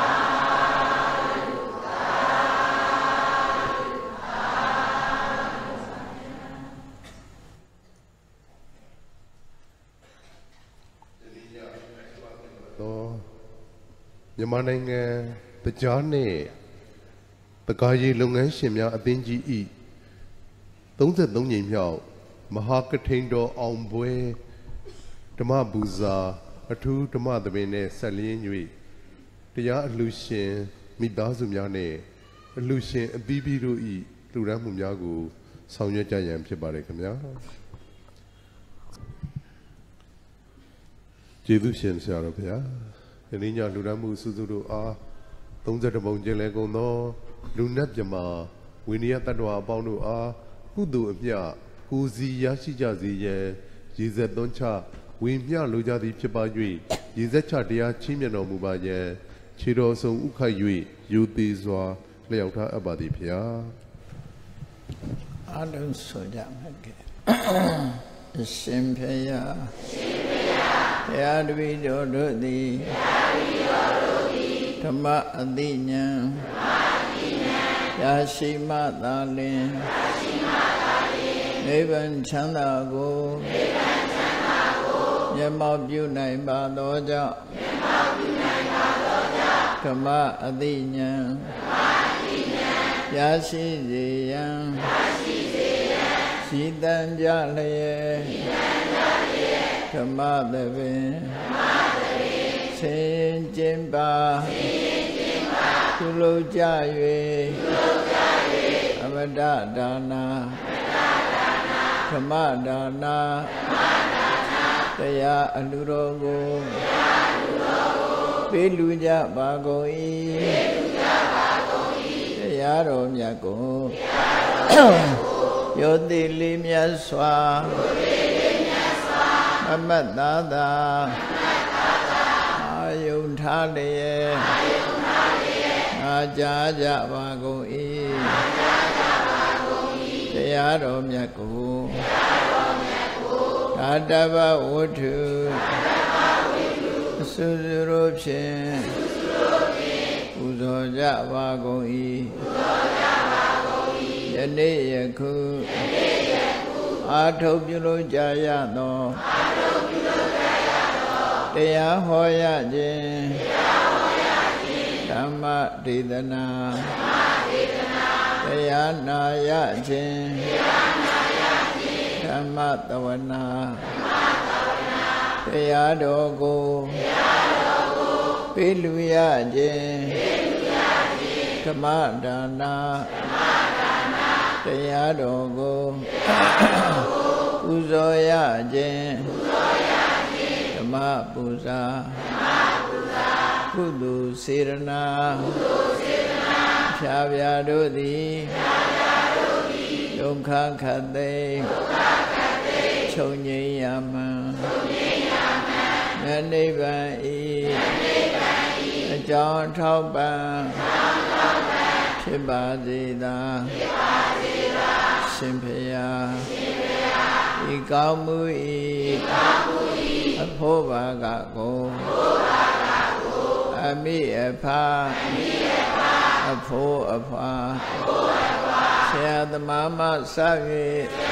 မြန်မာနိုင်ငံတရားနဲ့တကားရီလုပ်ငန်းရှင်များအသင်းကြီးဤ33ကြိမ်မြောက်မဟာကထိန်တော်အောင်ပွဲဓမ္မပူဇာအထူးဓမ္မသဘင်နဲ့ဆက်လျင်း၍တရားအလှရှင်မိသားစုများနဲ့အလှရှင်အသီးသီးတို့ဤလူရန်မှုများကိုဆောင်ရွက်ကြရန်ဖြစ်ပါတယ်ခင်ဗျာကျေးဇူးရှင်ဆရာတော်ဗျာဒီနေ့ညလူရန်မှုစုစုတို့အား32ပုံကျင်းလဲကုန်သောလူနတ်မြမဝိနည်းတတ္တဝါအပေါင်းတို့အားကုသိုလ်အမြကိုစီရရှိကြစေရန်ရည်သက်သွန်းချဝေမျှလိုကြသည်ဖြစ်ပါ၍ရည်သက်ချတရားချင်းမြတ်တော်မူပါရန်ခြေတော်ဆုံးဥခိုက်၍ယူသေးစွာလျှောက်ထားအပ်ပါသည်ဖျားအလုံးဆိုကြမယ်ကဲအရှင်ဖျားတရားတပည့်တော်တို့သည်ဓမ္မအသိဉာဏ်ရရှိမှသာလျှင်နိဗ္ဗာန်ချမ်းသာကိုမျက်မှောက်ပြုနိုင်ပါသောကြောင့်ဓမ္မအသိဉာဏ်ရရှိစေရန်ရှိတန်ကြလျက်ဓမ္မသဘင်ဆင်ကျင်ပါကုလိုကြ၍အမတဒါနာဓမ္မဒါနာတရားအလှတော်ကိုပေးလူကြပါကုန်၏တရားတော်မြတ်ကိုယောတိလေးမြတ်စွာအမတ်သာသာအာယုန်ထားလျက်အာကြားကြပါကုန်၏တရားတော်မြတ်ကိုဓာတဗဝတ္ထုအစွစွတို့ဖြင့်ပူဇော်ကြပါကုန်၏ယနေ့ယခုအာထုတ်ပြုလို့ကြရသောတရားဟောရခြင်းဓမ္မဒေသနာတရားနာရခြင်းဓမ္မသဝနာတရားတော်ကိုပေးလူရခြင်းဓမ္မဒါနာတရားတော်ကိုပူဇော်ရခြင်းဓမ္မပူဇာကုသိုလ်စေရနာဖြာဖြာတို့သည်ဒုက္ခခတ်သိချုပ်ငြိမ်းရမှန်နိဗ္ဗာန်ဤအကြောင်းထောက်ပံ့ဖြစ်ပါစေသာရှင်ဖျားဤကောင်းမှုဤအဖို့ဘာကကိုအမိအဖအဖို့အဖွာဆရာသမားမစ၍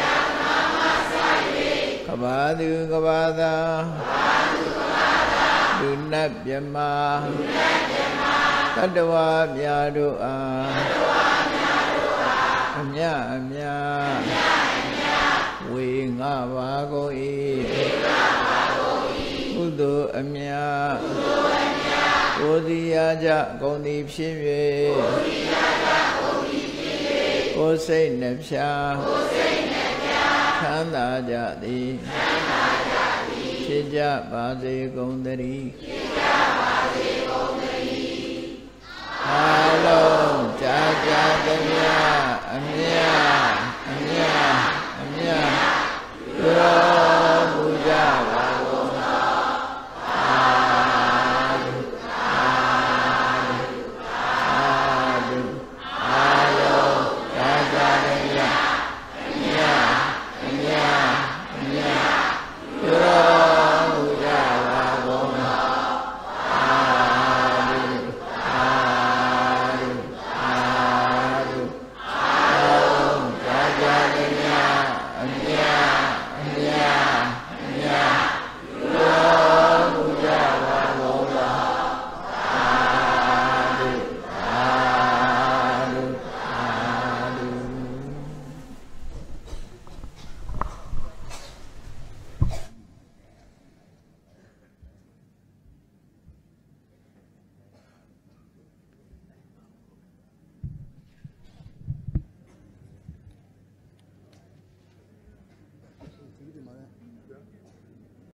ကဘာသူကဘာသာလူနတ်မြမတတ္တဝါများတို့အားအမြအမြဝေငါပါကုန်၏ကုသိုလ်အမြကိုယ်စီရကြကုန်သည်ဖြစ်၍ကိုယ်စိတ်နှဖျားချမ်းသာကြသည်ဖြစ်ကြပါစေကုန်သတည်းအလုံးကြာကြာသမျှအမြတ်